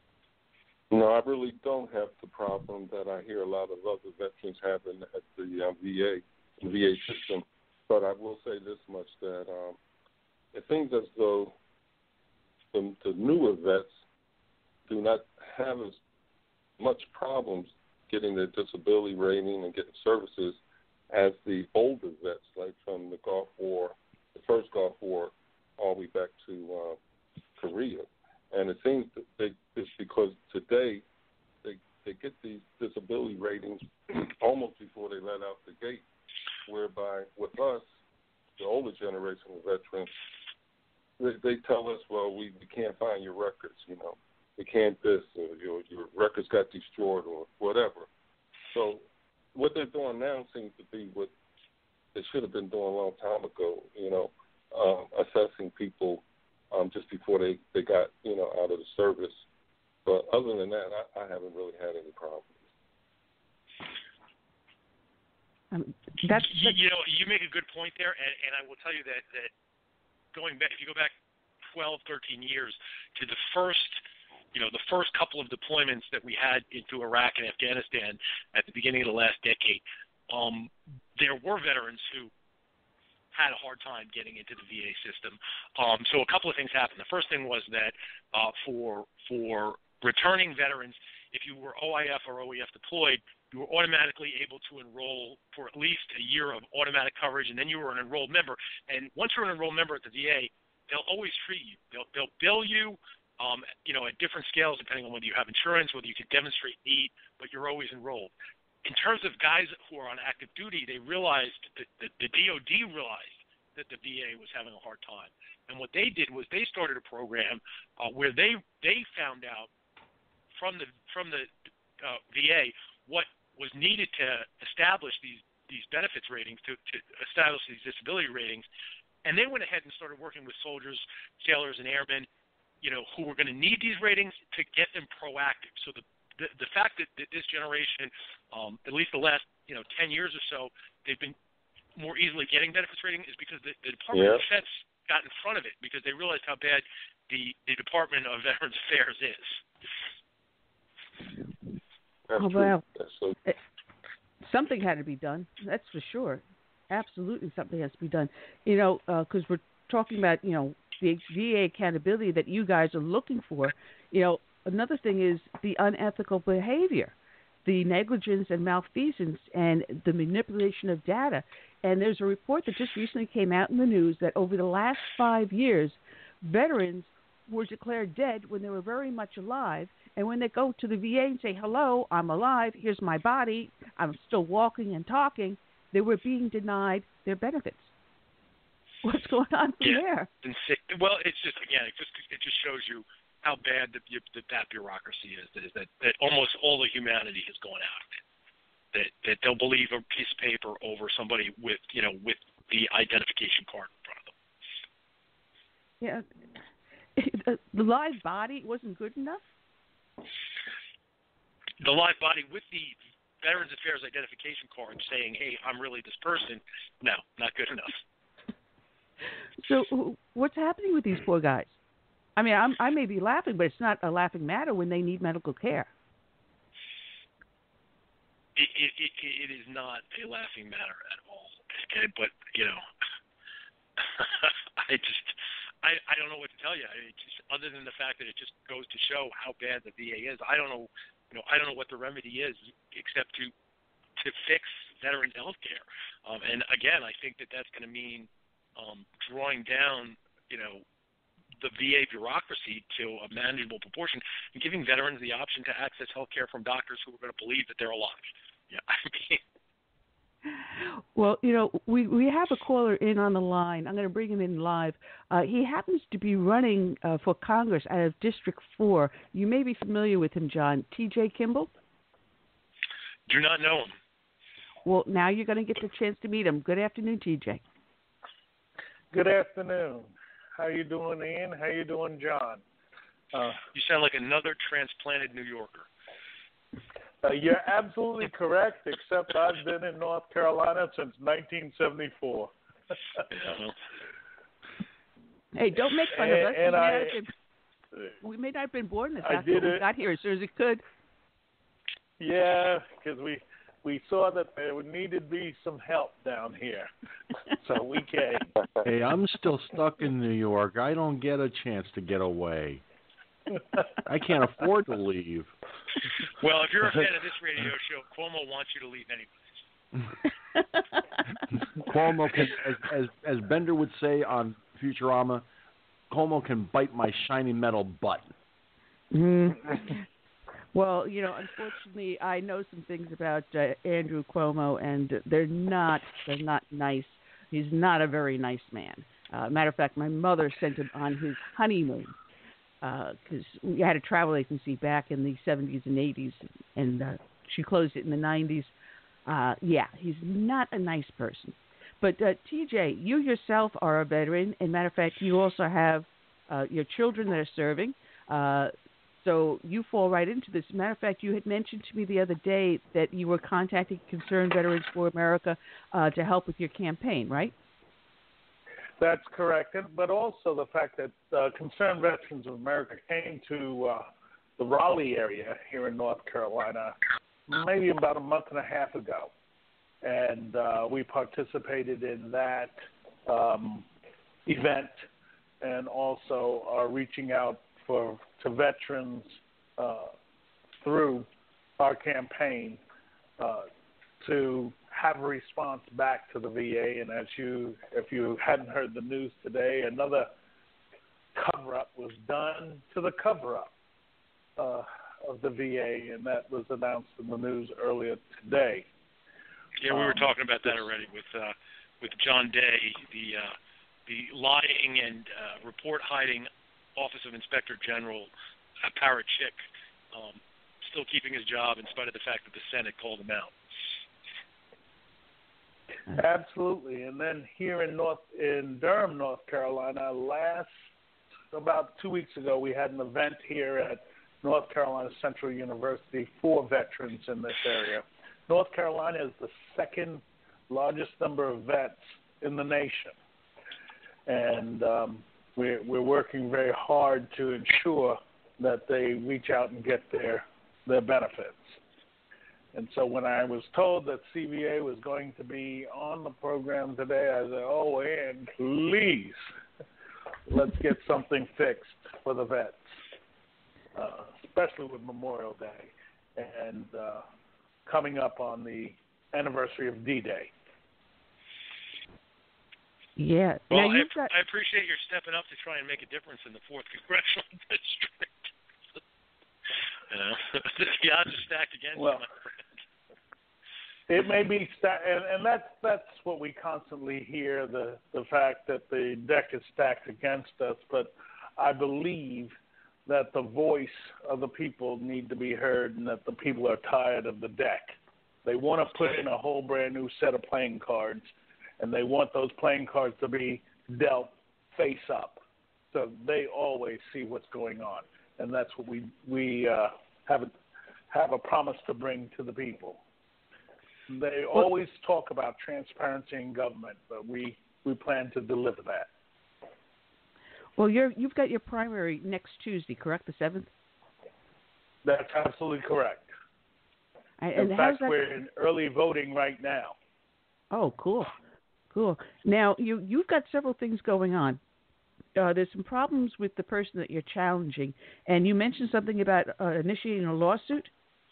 No, I really don't have the problem that I hear a lot of other veterans having at the uh, V A, the V A system. But I will say this much, that um, it seems as though The, the newer vets do not have as much problems getting their disability rating and getting services as the older vets, like from the Gulf War, the first Gulf War, all the way back to uh, Korea. And it seems that they, it's because today they they get these disability ratings almost before they let out the gate, whereby with us, the older generation of veterans, They, they tell us, well, we, we can't find your records, you know. We can't this, or your, your records got destroyed or whatever. So what they're doing now seems to be what they should have been doing a long time ago, you know, um, assessing people um, just before they, they got, you know, out of the service. But other than that, I, I haven't really had any problems. Um, that's, you, you know, you make a good point there, and, and I will tell you that, that going back, if you go back twelve, thirteen years to the first you know, the first couple of deployments that we had into Iraq and Afghanistan at the beginning of the last decade, um, there were veterans who had a hard time getting into the V A system. Um, so a couple of things happened. The first thing was that uh, for for returning veterans, if you were O I F or O E F deployed, you were automatically able to enroll for at least a year of automatic coverage, and then you were an enrolled member. And once you're an enrolled member at the V A, they'll always treat you. They'll, they'll bill you, um, you know, at different scales depending on whether you have insurance, whether you can demonstrate need, but you're always enrolled. In terms of guys who are on active duty, they realized that the, the D O D realized that the V A was having a hard time. And what they did was they started a program uh, where they they found out from the from the uh, V A what was needed to establish these these benefits ratings, to, to establish these disability ratings, and they went ahead and started working with soldiers, sailors, and airmen, you know, who were going to need these ratings to get them proactive. So the The, the fact that, that this generation, um, at least the last you know ten years or so, they've been more easily getting benefits rating is because the, the Department yeah. of Defense got in front of it because they realized how bad the, the Department of Veterans Affairs is. That's oh, true. well, That's so it, something had to be done. That's for sure. Absolutely, something has to be done. You know, because uh, we're talking about you know the V A accountability that you guys are looking for. You know. Another thing is the unethical behavior, the negligence and malfeasance and the manipulation of data. And there's a report that just recently came out in the news that over the last five years, veterans were declared dead when they were very much alive. And when they go to the V A and say, hello, I'm alive, here's my body, I'm still walking and talking, they were being denied their benefits. What's going on from yeah. there? Well, it's just, again, it just, it just shows you how bad the, the, that bureaucracy is, is that, that almost all the humanity has gone out of it. That that they'll believe a piece of paper over somebody with, you know, with the identification card in front of Yeah. them. The live body wasn't good enough? The live body with the Veterans Affairs identification card saying, hey, I'm really this person, no, not good enough. So what's happening with these poor guys? I mean, I'm, I may be laughing, but it's not a laughing matter when they need medical care. It, it, it, it is not a laughing matter at all. Okay, but you know, I just, I, I don't know what to tell you. I just, other than the fact that it just goes to show how bad the V A is. I don't know, you know, I don't know what the remedy is except to, to fix veterans' health care. Um, and again, I think that that's going to mean um, drawing down, you know, the V A bureaucracy to a manageable proportion and giving veterans the option to access health care from doctors who are going to believe that they're alive. Yeah, I mean. Well, you know, we, we have a caller in on the line. I'm going to bring him in live. Uh, he happens to be running uh, for Congress out of District four. You may be familiar with him, John. T J Kimball? Do not know him. Well, now you're going to get the chance to meet him. Good afternoon, T J. Good afternoon. How you doing, Ian? How you doing, John? Uh, you sound like another transplanted New Yorker. Uh, you're absolutely correct, except I've been in North Carolina since nineteen seventy-four. Hey, don't make fun and, of us. And we, I, may been, we may not have been born this I after did we it. got here as soon as it could. Yeah, because we, we saw that there needed to be some help down here, so we came. Hey, I'm still stuck in New York. I don't get a chance to get away. I can't afford to leave. Well, if you're a fan of this radio show, Cuomo wants you to leave anyways. Cuomo can, as, as as Bender would say on Futurama, Cuomo can bite my shiny metal butt. Mm. Well, you know, unfortunately, I know some things about uh, Andrew Cuomo, and they're not they're not nice. He's not a very nice man. Uh, matter of fact, my mother sent him on his honeymoon because uh, we had a travel agency back in the seventies and eighties, and uh, she closed it in the nineties. Uh, yeah, he's not a nice person. But uh, T J, you yourself are a veteran, and matter of fact, you also have uh, your children that are serving. Uh, so you fall right into this. Matter of fact, you had mentioned to me the other day that you were contacting Concerned Veterans for America uh, to help with your campaign, right? That's correct, but also the fact that uh, Concerned Veterans of America came to uh, the Raleigh area here in North Carolina maybe about a month and a half ago. And uh, we participated in that um, event, and also are reaching out for to veterans uh, through our campaign uh, to have a response back to the V A. And as you, if you hadn't heard the news today, another cover-up was done to the cover-up uh, of the V A, and that was announced in the news earlier today. Yeah, we were talking about that already with uh, with John Day, the uh, the lying and uh, report hiding Office of Inspector General, uh, Parrot Chick, um, still keeping his job in spite of the fact that the Senate called him out. Absolutely, and then here in North in Durham, North Carolina, last about two weeks ago, we had an event here at North Carolina Central University for veterans in this area. North Carolina is the second largest number of vets in the nation, and um, we're, we're working very hard to ensure that they reach out and get their their benefits. And so when I was told that C V A was going to be on the program today, I said, oh, and please, let's get something fixed for the vets, uh, especially with Memorial Day and uh, coming up on the anniversary of D-Day. Yeah. Well, now, I, got... I appreciate your stepping up to try and make a difference in the fourth Congressional District. You know, the odds are stacked against well, you, my friend. It may be, sta- and, and that's that's what we constantly hear, the, the fact that the deck is stacked against us. But I believe that the voice of the people need to be heard, and that the people are tired of the deck. They want to put in a whole brand new set of playing cards, and they want those playing cards to be dealt face up, so they always see what's going on. And that's what we we uh, have a, have a promise to bring to the people. They always talk about transparency in government, but we, we plan to deliver that. Well, you're, you've got your primary next Tuesday, correct, the seventh? That's absolutely correct. And, in and fact, that... we're in early voting right now. Oh, cool, cool. Now, you, you've got several things going on. Uh, there's some problems with the person that you're challenging, and you mentioned something about uh, initiating a lawsuit.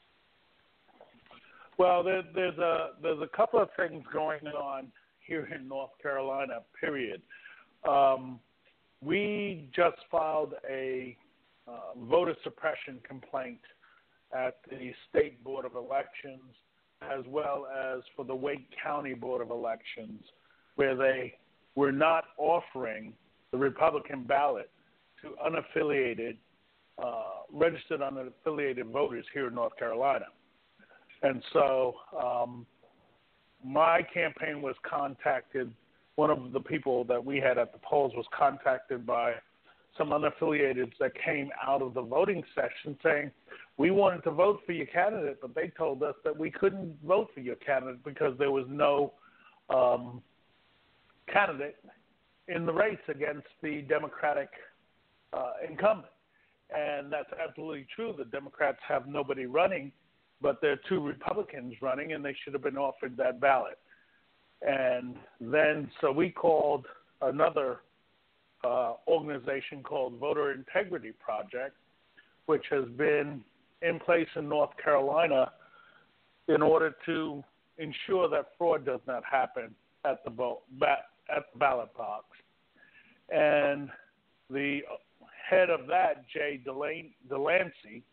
Well, there, there's a there's a couple of things going on here in North Carolina. Period. Um, we just filed a uh, voter suppression complaint at the State Board of Elections, as well as for the Wake County Board of Elections, where they were not offering the Republican ballot to unaffiliated, uh, registered unaffiliated voters here in North Carolina. And so um, my campaign was contacted, one of the people that we had at the polls was contacted by some unaffiliateds that came out of the voting session saying, we wanted to vote for your candidate, but they told us that we couldn't vote for your candidate because there was no um, candidate in the race against the Democratic uh, incumbent. And that's absolutely true. The Democrats have nobody running, but there are two Republicans running, and they should have been offered that ballot. And then, so we called another uh, organization called Voter Integrity Project, which has been in place in North Carolina in order to ensure that fraud does not happen at the, vote, at the ballot box. And the head of that, Jay Delancey,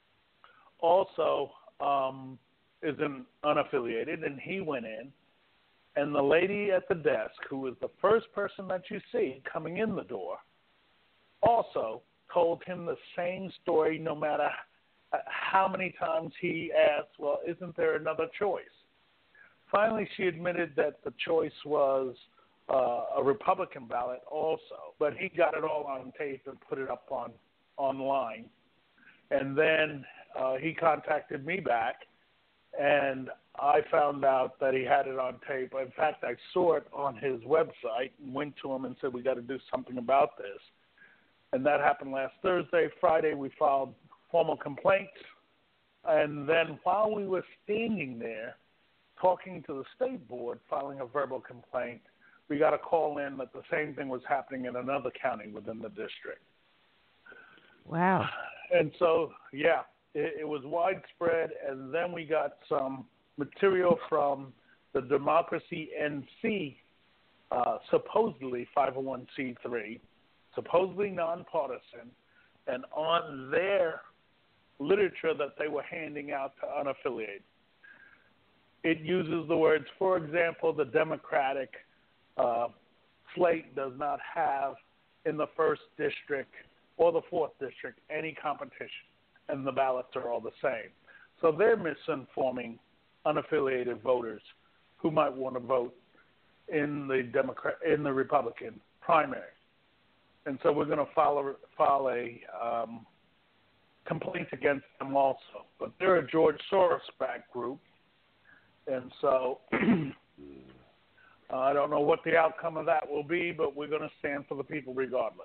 also um, is an unaffiliated, and he went in, and the lady at the desk, who was the first person that you see coming in the door, also told him the same story no matter how many times he asked, well, isn't there another choice? Finally, she admitted that the choice was uh, a Republican ballot also, but he got it all on tape and put it up on online. And then uh, he contacted me back, and I found out that he had it on tape. In fact, I saw it on his website and went to him and said, we got to do something about this. And that happened last Thursday. Friday, we filed formal complaints. And then while we were standing there talking to the state board, filing a verbal complaint, we got a call in that the same thing was happening in another county within the district. Wow. And so, yeah, it, it was widespread. And then we got some material from the Democracy N C, uh, supposedly five oh one c three, supposedly nonpartisan, and on their literature that they were handing out to unaffiliated, it uses the words, for example, the Democratic uh, slate does not have in the first district or the fourth district any competition, and the ballots are all the same. So they're misinforming unaffiliated voters who might want to vote in the Democrat in the Republican primary. And so we're going to file, file a um, complaint against them also. But they're a George Soros-backed group, and so uh, I don't know what the outcome of that will be, but we're going to stand for the people regardless.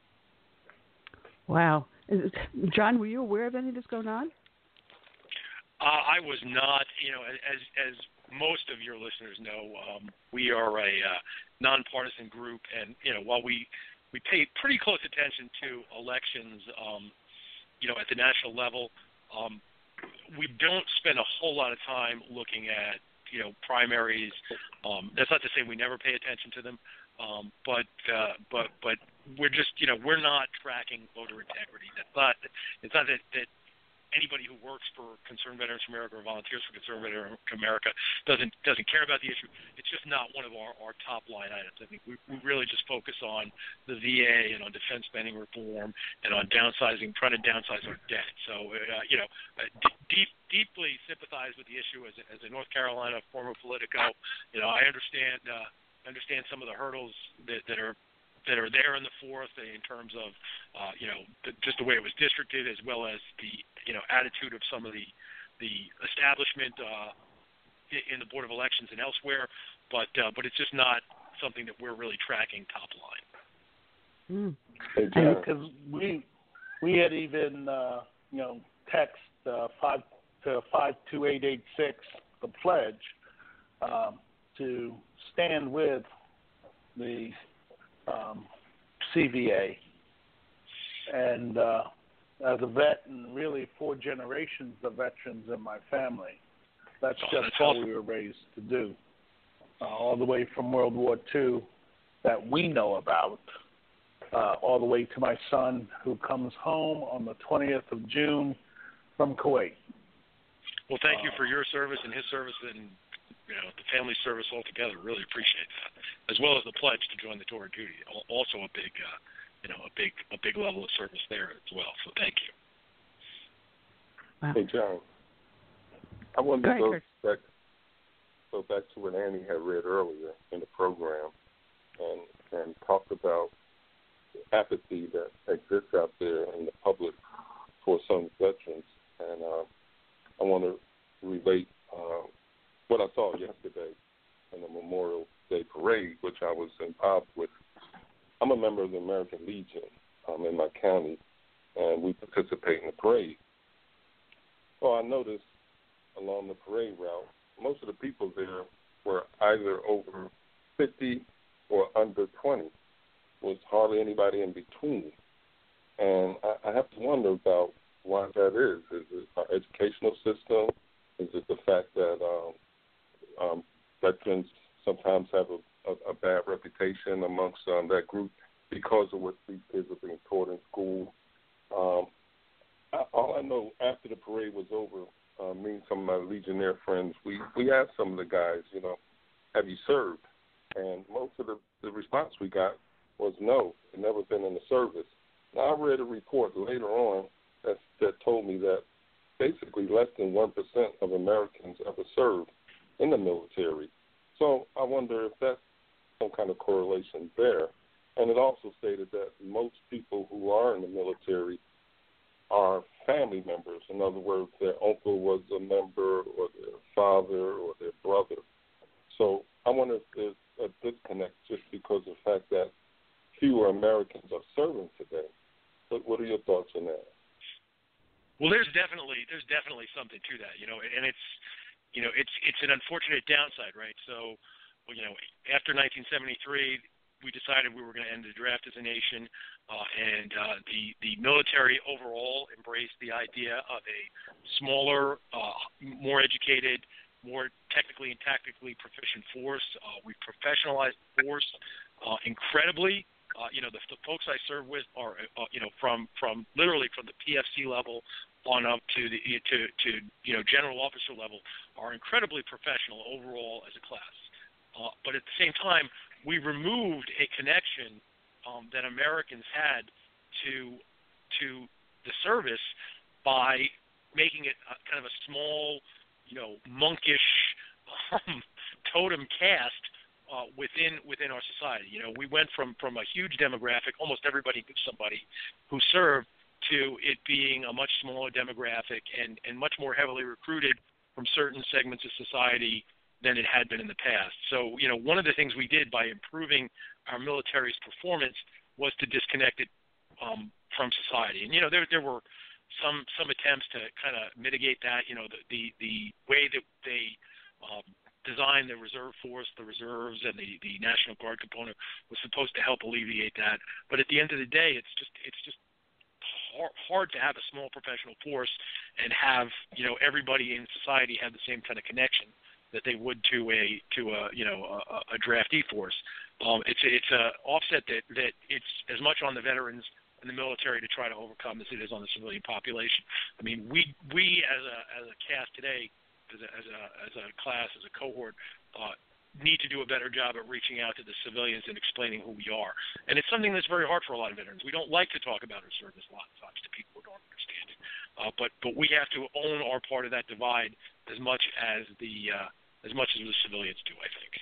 Wow. John, were you aware of any of this going on? Uh, I was not. You know, as as most of your listeners know, um, we are a uh, nonpartisan group, and you know, while we we pay pretty close attention to elections, um, you know, at the national level, um, we don't spend a whole lot of time looking at, you know, primaries. Um, that's not to say we never pay attention to them, um, but uh, but but we're just, you know, we're not tracking voter integrity. That's not. It's not that, that anybody who works for Concerned Veterans for America or volunteers for Concerned Veterans for America doesn't doesn't care about the issue. It's just not one of our, our top line items. I think we, we really just focus on the V A and on defense spending reform and on downsizing, trying to downsize our debt. So, uh, you know, uh, d- deep, deeply sympathize with the issue as a, as a North Carolina former Politico. You know, I understand uh, understand some of the hurdles that, that are that are there in the fourth in terms of, uh, you know, the, just the way it was districted, as well as the, you know, attitude of some of the the establishment uh, in the Board of Elections and elsewhere. But uh, but it's just not something that we're really tracking top line. Mm. Because we we had even uh, you know text uh, five to five two eight eight six the pledge um, to stand with the Um, C V A, and uh, as a vet, and really four generations of veterans in my family, that's oh, just that's how awesome. we were raised to do, uh, all the way from World War Two that we know about, uh, all the way to my son who comes home on the twentieth of June from Kuwait. Well, thank you uh, for your service and his service and, you know, the family service altogether. Really appreciate that, as well as the pledge to join the tour of duty. Also, a big, uh, you know, a big, a big level of service there as well. So, thank you. Wow. Hey, John, I wanted go to go ahead, back, go back to what Annie had read earlier in the program, and and talked about the apathy that exists out there in the public for some veterans, and uh, I want to relate. Uh, What I saw yesterday in the Memorial Day Parade, which I was involved with. I'm a member of the American Legion um, in my county, and we participate in the parade. Well, I noticed along the parade route, most of the people there were either over fifty or under twenty. There was hardly anybody in between. And I, I have to wonder about why that is. Is it our educational system? Is it the fact that um, Um, veterans sometimes have a, a, a bad reputation amongst um, that group because of what these kids are being taught in school? Um, I, all I know, after the parade was over, uh, me and some of my Legionnaire friends, we, we asked some of the guys, you know, have you served? And most of the, the response we got was no, they've never been in the service. Now, I read a report later on that, that told me that basically less than one percent of Americans ever served in the military. So I wonder if that's some kind of correlation there. And it also stated that most people who are in the military are family members. In other words, their uncle was a member, or their father, or their brother. So I wonder if there's a disconnect just because of the fact that fewer Americans are serving today. But what are your thoughts on that? Well, there's definitely there's definitely something to that, you know, and it's you know it's it's an unfortunate downside, right? So, well, you know, after nineteen seventy-three, we decided we were going to end the draft as a nation, uh, and uh, the the military overall embraced the idea of a smaller, uh, more educated, more technically and tactically proficient force. Uh, we professionalized the force uh, incredibly. Uh, you know, the, the folks I serve with are, uh, you know, from, from literally from the P F C level on up to the to, to you know general officer level are incredibly professional overall as a class. Uh, but at the same time, we removed a connection um, that Americans had to to the service by making it a, kind of a small, you know, monkish um, totem caste. Uh, within within our society, you know, we went from, from a huge demographic, almost everybody knew somebody who served, to it being a much smaller demographic and, and much more heavily recruited from certain segments of society than it had been in the past. So, you know, one of the things we did by improving our military's performance was to disconnect it um, from society. And, you know, there there were some some attempts to kind of mitigate that. You know, the the, the way that they um, design the reserve force, the reserves, and the, the National Guard component was supposed to help alleviate that. But at the end of the day, it's just it's just hard, hard to have a small professional force and have, you know, everybody in society have the same kind of connection that they would to a to a you know a, a draftee force. Um, it's it's a offset that that it's as much on the veterans and the military to try to overcome as it is on the civilian population. I mean, we we as a as a caste today. As a, as a as a class, as a cohort, uh, need to do a better job at reaching out to the civilians and explaining who we are. And it's something that's very hard for a lot of veterans. We don't like to talk about our service a lot of times to people who don't understand it. Uh, but but we have to own our part of that divide as much as the uh, as much as the civilians do, I think.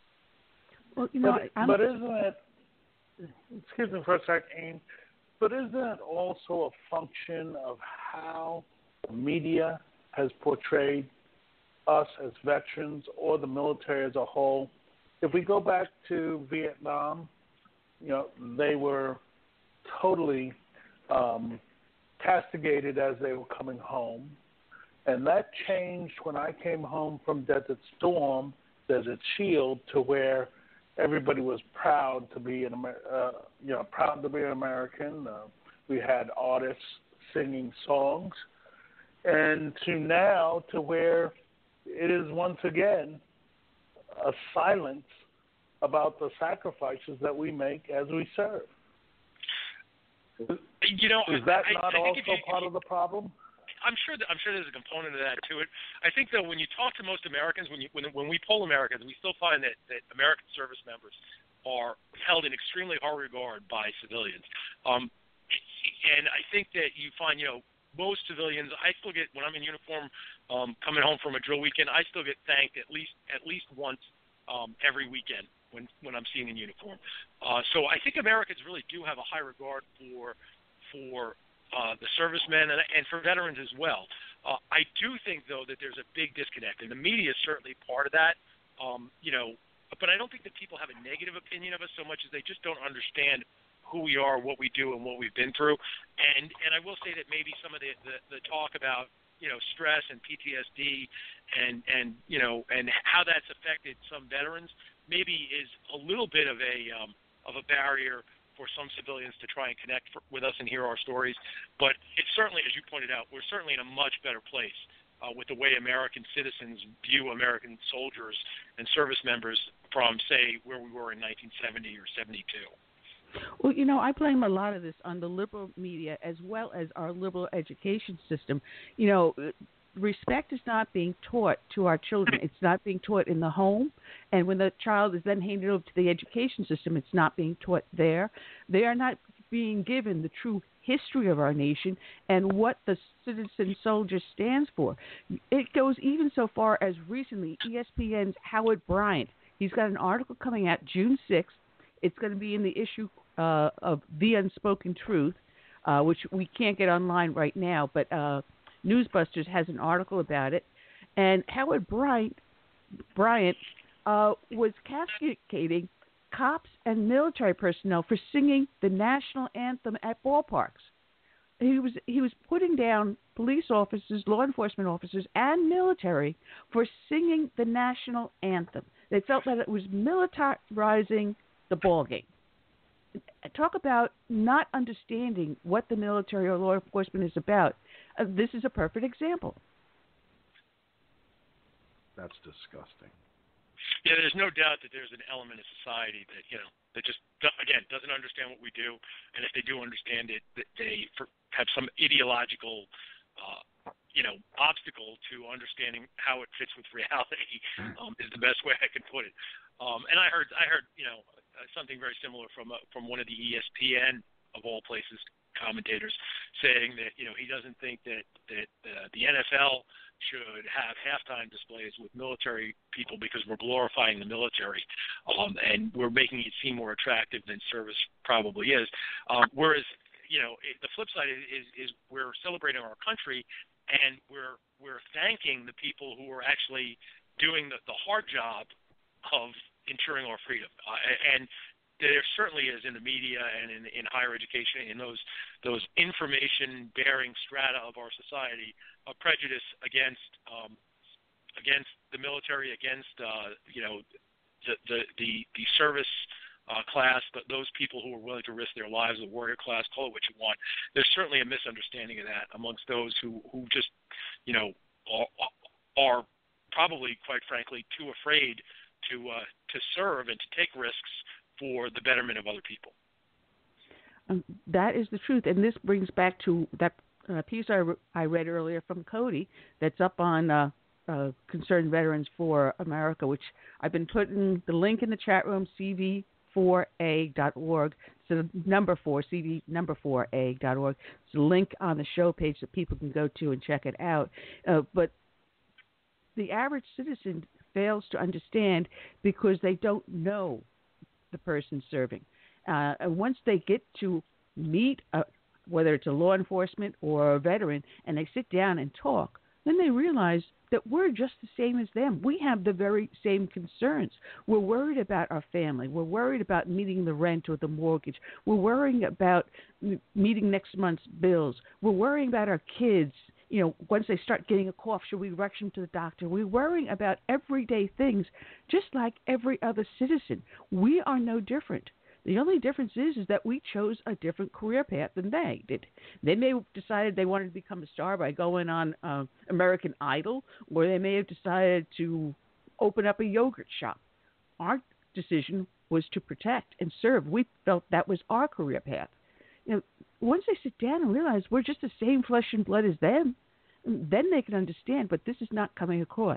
Well, you know, but, but isn't it? Excuse me for a second, but isn't it also a function of how the media has portrayed us as veterans or the military as a whole? If we go back to Vietnam, you know, they were totally um, castigated as they were coming home. And that changed when I came home from Desert Storm, Desert Shield, to where everybody was proud to be an Amer- uh, you know, proud to be an American. Uh, we had artists singing songs. And to now, to where it is once again a silence about the sacrifices that we make as we serve. You know, is that I, not I also you, part of the problem? I'm sure. That, I'm sure there's a component of that to it. I think though, when you talk to most Americans, when you when when we poll Americans, we still find that, that American service members are held in extremely high regard by civilians. Um, and I think that you find, you know, most civilians, I still get, when I'm in uniform, um, coming home from a drill weekend, I still get thanked at least at least once um, every weekend when, when I'm seen in uniform. Uh, so I think Americans really do have a high regard for for uh, the servicemen and, and for veterans as well. Uh, I do think, though, that there's a big disconnect, and the media is certainly part of that. Um, you know, but I don't think that people have a negative opinion of us so much as they just don't understand who we are, what we do, and what we've been through. And and I will say that maybe some of the, the, the talk about, you know, stress and P T S D and, and, you know, and how that's affected some veterans maybe is a little bit of a um, of a barrier for some civilians to try and connect for, with us and hear our stories. But it's certainly, as you pointed out, we're certainly in a much better place uh, with the way American citizens view American soldiers and service members from, say, where we were in nineteen seventy or seventy-two. Well, you know, I blame a lot of this on the liberal media as well as our liberal education system. You know, respect is not being taught to our children. It's not being taught in the home. And when the child is then handed over to the education system, it's not being taught there. They are not being given the true history of our nation and what the citizen soldier stands for. It goes even so far as recently E S P N's Howard Bryant. He's got an article coming out June sixth. It's going to be in the issue uh, of The Unspoken Truth, uh, which we can't get online right now, but uh, Newsbusters has an article about it. And Howard Bryant, Bryant uh, was castigating cops and military personnel for singing the national anthem at ballparks. he was he was putting down police officers, law enforcement officers, and military for singing the national anthem. They felt that it was militarizing the ballgame. Talk about not understanding what the military or law enforcement is about. Uh, this is a perfect example. That's disgusting. Yeah, there's no doubt that there's an element of society that, you know, that just, again, doesn't understand what we do. And if they do understand it, that they have some ideological, uh, you know, obstacle to understanding how it fits with reality, um, is the best way I could put it. Um, and I heard, I heard, you know, something very similar from uh, from one of the E S P N, of all places, commentators, saying that, you know, he doesn't think that, that uh, the N F L should have halftime displays with military people because we're glorifying the military, um, and we're making it seem more attractive than service probably is. Um, whereas, you know, it, the flip side is, is, is we're celebrating our country, and we're we're thanking the people who are actually doing the, the hard job of ensuring our freedom. Uh, and there certainly is in the media and in, in higher education, in those those information-bearing strata of our society, a prejudice against um, against the military, against uh, you know the the the, the service uh, class, but those people who are willing to risk their lives, the warrior class, call it what you want. There's certainly a misunderstanding of that amongst those who who just you know are, are probably, quite frankly, too afraid to uh, to serve and to take risks for the betterment of other people. Um, that is the truth, and this brings back to that uh, piece I, re- I read earlier from Cody that's up on uh, uh, Concerned Veterans for America, which I've been putting the link in the chat room, c v four a dot org. So the number four, c v number four a dot org. It's a link on the show page that people can go to and check it out. Uh, but the average citizen fails to understand because they don't know the person serving. Uh, and once they get to meet, a, whether it's a law enforcement or a veteran, and they sit down and talk, then they realize that we're just the same as them. We have the very same concerns. We're worried about our family. We're worried about meeting the rent or the mortgage. We're worrying about m- meeting next month's bills. We're worrying about our kids. You know, once they start getting a cough, should we rush them to the doctor? We're worrying about everyday things just like every other citizen. We are no different. The only difference is, is that we chose a different career path than they did. They may have decided they wanted to become a star by going on uh, American Idol, or they may have decided to open up a yogurt shop. Our decision was to protect and serve. We felt that was our career path. You know, once they sit down and realize we're just the same flesh and blood as them, then they can understand, but this is not coming across.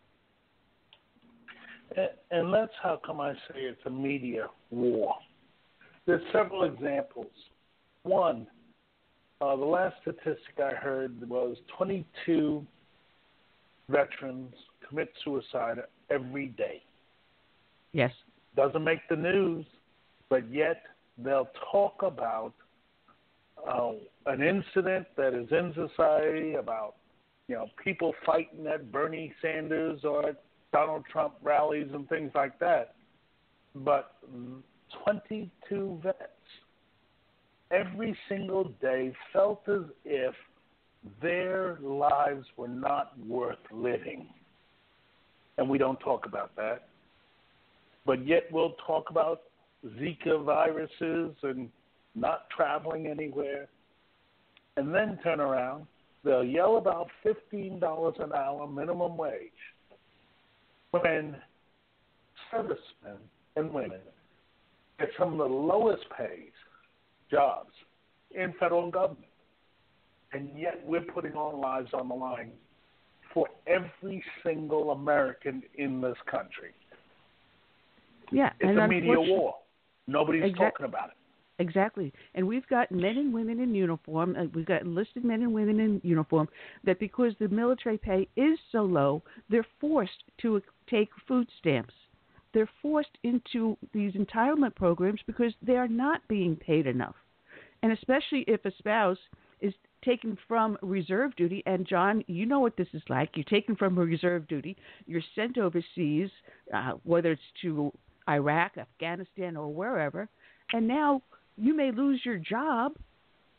And that's how come I say it's a media war. There's several examples. One, uh, the last statistic I heard was twenty-two veterans commit suicide every day. Yes. Doesn't make the news, but yet they'll talk about uh, an incident that is in society, about, you know, people fighting at Bernie Sanders or Donald Trump rallies and things like that. But twenty-two vets every single day felt as if their lives were not worth living. And we don't talk about that. But yet we'll talk about Zika viruses and not traveling anywhere. And then turn around, they'll yell about fifteen dollars an hour minimum wage when servicemen and women get some of the lowest paid jobs in federal government. And yet we're putting our lives on the line for every single American in this country. Yeah, it's and a media war. Nobody's exact- talking about it. Exactly. And we've got men and women in uniform, uh, we've got enlisted men and women in uniform, that because the military pay is so low, they're forced to take food stamps. They're forced into these entitlement programs because they are not being paid enough. And especially if a spouse is taken from reserve duty, and John, you know what this is like. You're taken from reserve duty, you're sent overseas, uh, whether it's to Iraq, Afghanistan, or wherever, and now you may lose your job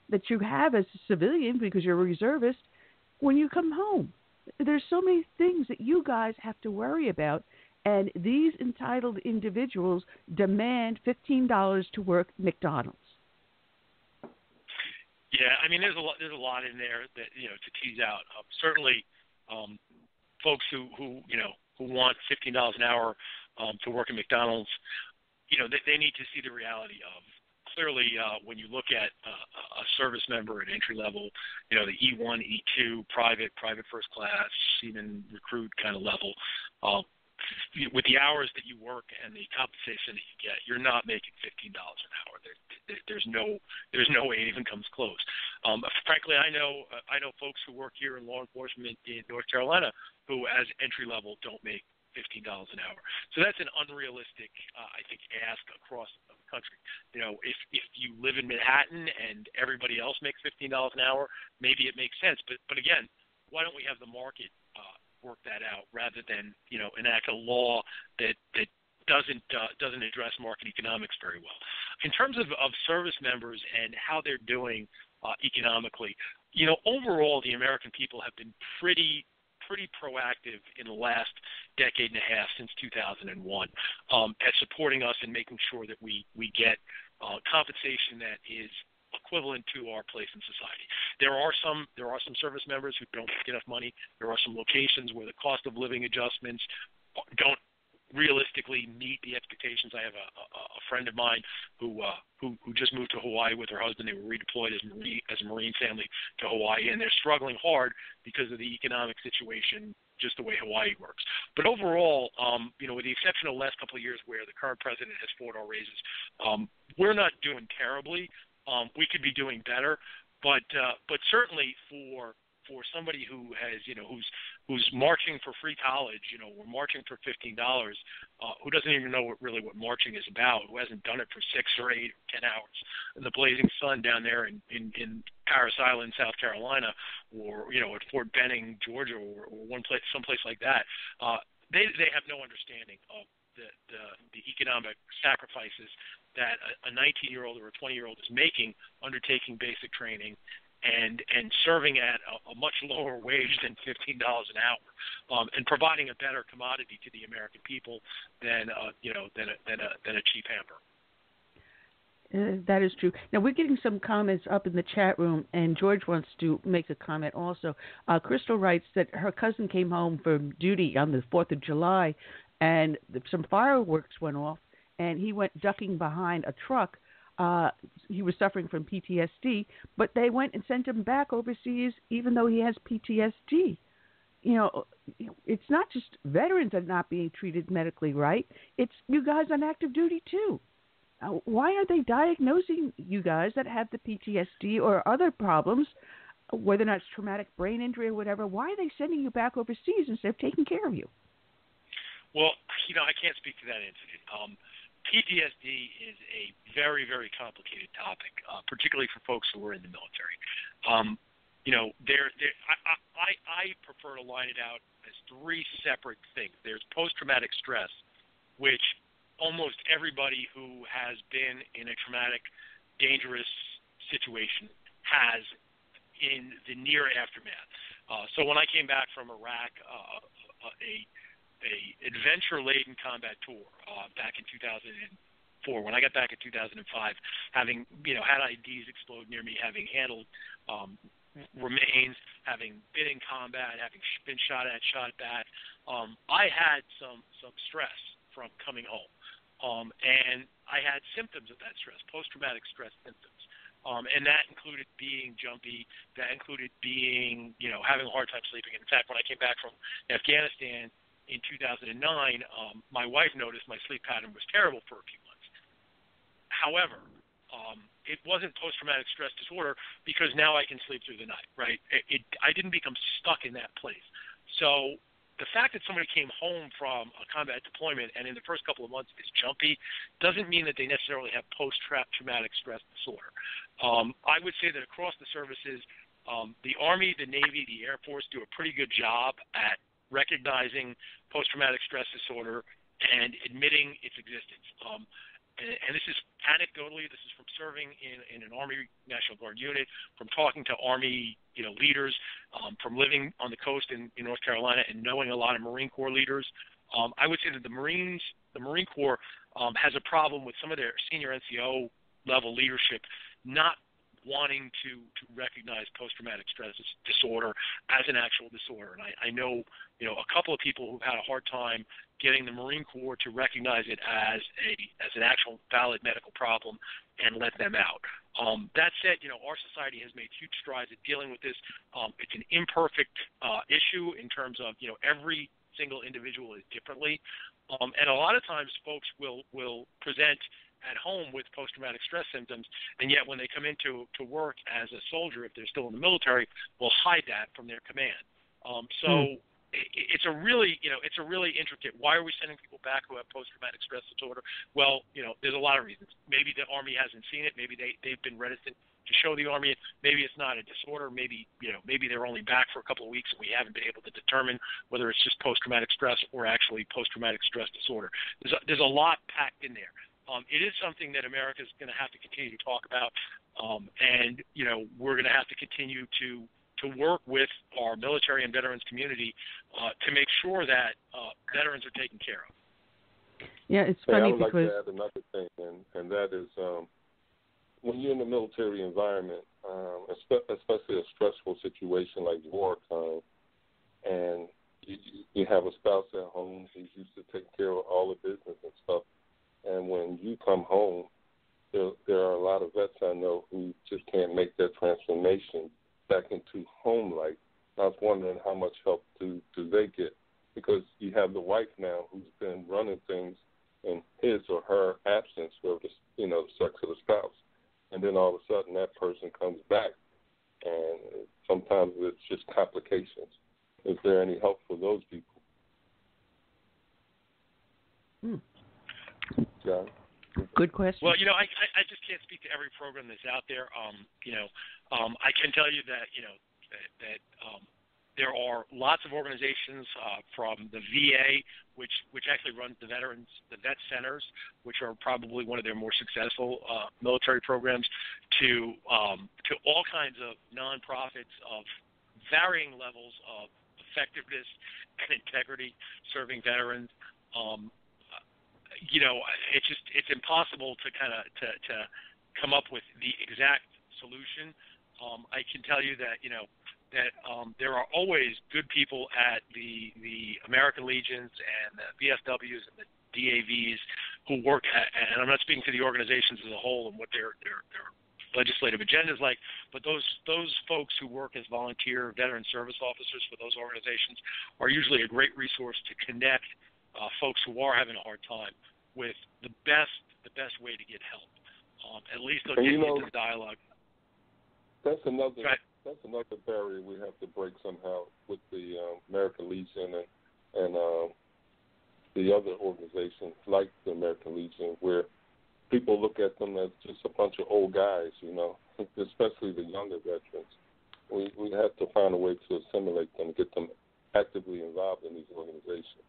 that you have as a civilian because you're a reservist when you come home. There's so many things that you guys have to worry about, and these entitled individuals demand fifteen dollars to work McDonald's. Yeah, I mean, there's a lot. There's a lot in there that you know to tease out. Um, certainly, um, folks who, who you know who want fifteen dollars an hour um, to work at McDonald's, you know, they, they need to see the reality of. Clearly, uh, when you look at uh, a service member at entry level, you know, the E one, E two, private, private first class, even recruit kind of level, uh, with the hours that you work and the compensation that you get, you're not making fifteen dollars an hour. There, there, there's no, there's no way it even comes close. Um, frankly, I know, uh, I know folks who work here in law enforcement in North Carolina who, as entry level, don't make fifteen dollars an hour. So that's an unrealistic, uh, I think, ask across the country. You know, if if you live in Manhattan and everybody else makes fifteen dollars an hour, maybe it makes sense. But but again, why don't we have the market uh, work that out rather than you know enact a law that that doesn't uh, doesn't address market economics very well. In terms of, of service members and how they're doing uh, economically, you know, overall the American people have been pretty pretty proactive in the last decade and a half since two thousand one um, at supporting us and making sure that we, we get uh, compensation that is equivalent to our place in society. There are some there are some service members who don't make enough money. There are some locations where the cost of living adjustments don't realistically meet the expectations. I have a, a, a friend of mine who, uh, who who just moved to Hawaii with her husband. They were redeployed as Marine, as a Marine family to Hawaii, and they're struggling hard because of the economic situation, just the way Hawaii works. But overall, um, you know, with the exception of the last couple of years where the current president has fought our raises, um, we're not doing terribly. Um, we could be doing better, but uh, but certainly for for somebody who has, you know, who's who's marching for free college, you know, we're marching for fifteen dollars, uh, who doesn't even know what really what marching is about, who hasn't done it for six or eight or ten hours in the blazing sun down there in, in, in Parris Island, South Carolina, or, you know, at Fort Benning, Georgia, or, or one place, someplace like that. Uh, they they have no understanding of the, the, the economic sacrifices that a nineteen-year-old or a twenty-year-old is making undertaking basic training and and serving at a, a much lower wage than fifteen dollars an hour, um, and providing a better commodity to the American people than uh, you know than a, than a than a cheap hamper. Uh, that is true. Now we're getting some comments up in the chat room, and George wants to make a comment also. Uh, Crystal writes that her cousin came home from duty on the fourth of July, and some fireworks went off, and he went ducking behind a truck. Uh, he was suffering from P T S D, but they went and sent him back overseas even though he has P T S D. You know, it's not just veterans that are not being treated medically right. It's you guys on active duty too. Uh, why are they diagnosing you guys that have the P T S D or other problems, whether or not it's traumatic brain injury or whatever? Why are they sending you back overseas instead of taking care of you? Well, you know, I can't speak to that incident. Um, P T S D is a very, very complicated topic, uh, particularly for folks who are in the military. Um, you know, there, there, I, I, I prefer to line it out as three separate things. There's post-traumatic stress, which almost everybody who has been in a traumatic, dangerous situation has in the near aftermath. Uh, so when I came back from Iraq, uh, a a adventure-laden combat tour uh, back in two thousand four. When I got back in two thousand five, having you know had I Ds explode near me, having handled um, remains, having been in combat, having been shot at, shot back, um, I had some some stress from coming home, um, and I had symptoms of that stress, post-traumatic stress symptoms. Um, and that included being jumpy. That included being, you know, having a hard time sleeping. In fact, when I came back from Afghanistan in two thousand nine, um, my wife noticed my sleep pattern was terrible for a few months. However, um, it wasn't post-traumatic stress disorder because now I can sleep through the night, right? It, it, I didn't become stuck in that place. So the fact that somebody came home from a combat deployment and in the first couple of months is jumpy doesn't mean that they necessarily have post-traumatic stress disorder. Um, I would say that across the services, um, the Army, the Navy, the Air Force do a pretty good job at recognizing post-traumatic stress disorder and admitting its existence. Um, and, and this is anecdotally, this is from serving in, in an Army National Guard unit, from talking to Army, you know, leaders, um, from living on the coast in, in North Carolina and knowing a lot of Marine Corps leaders. Um, I would say that the Marines, the Marine Corps, um, has a problem with some of their senior N C O level leadership not wanting to, to recognize post-traumatic stress disorder as an actual disorder. And I, I know, you know, a couple of people who've had a hard time getting the Marine Corps to recognize it as a as an actual valid medical problem and let them out. Um, that said, you know, our society has made huge strides at dealing with this. Um, it's an imperfect uh, issue in terms of, you know, every single individual is differently. Um, and a lot of times folks will, will present at home with post-traumatic stress symptoms, and yet when they come into to work as a soldier, if they're still in the military, will hide that from their command. Um, so mm. it, it's a really, you know, it's a really intricate. Why are we sending people back who have post-traumatic stress disorder? Well, you know, there's a lot of reasons. Maybe the Army hasn't seen it. Maybe they they've been reticent to show the Army. Maybe it's not a disorder. Maybe, you know, maybe they're only back for a couple of weeks and we haven't been able to determine whether it's just post-traumatic stress or actually post-traumatic stress disorder. There's a, there's a lot packed in there. Um, it is something that America is going to have to continue to talk about, um, and you know we're going to have to continue to to work with our military and veterans community uh, to make sure that uh, veterans are taken care of. Yeah, it's hey, funny I would because like to add another thing, and, and that is um, when you're in a military environment, um, especially a stressful situation like wartime, and you, you have a spouse at home who's used to take care of all the business and stuff. And when you come home, there, there are a lot of vets I know who just can't make that transformation back into home life. I was wondering how much help do, do they get? Because you have the wife now who's been running things in his or her absence for the, you know, the sex of the spouse. And then all of a sudden that person comes back, and sometimes it's just complications. Is there any help for those people? Hmm. Yeah. Good question. Well, you know, I, I I just can't speak to every program that's out there. Um, you know, um, I can tell you that you know that, that um, there are lots of organizations uh, from the V A, which which actually runs the veterans, the vet centers, which are probably one of their more successful uh, military programs, to um, to all kinds of nonprofits of varying levels of effectiveness and integrity serving veterans. Um, You know, it's just it's impossible to kind of to, to come up with the exact solution. Um, I can tell you that you know that um, there are always good people at the the American Legions and the V F Ws and the D A Vs who work at, and I'm not speaking to the organizations as a whole and what their their, their legislative agenda is like, but those those folks who work as volunteer veteran service officers for those organizations are usually a great resource to connect uh, folks who are having a hard time with the best the best way to get help. Um, at least they'll and get you know, into the dialogue. That's another right. that's another barrier we have to break somehow with the um, American Legion and and um, the other organizations like the American Legion, where people look at them as just a bunch of old guys, you know, especially the younger veterans. We we have to find a way to assimilate them, get them actively involved in these organizations.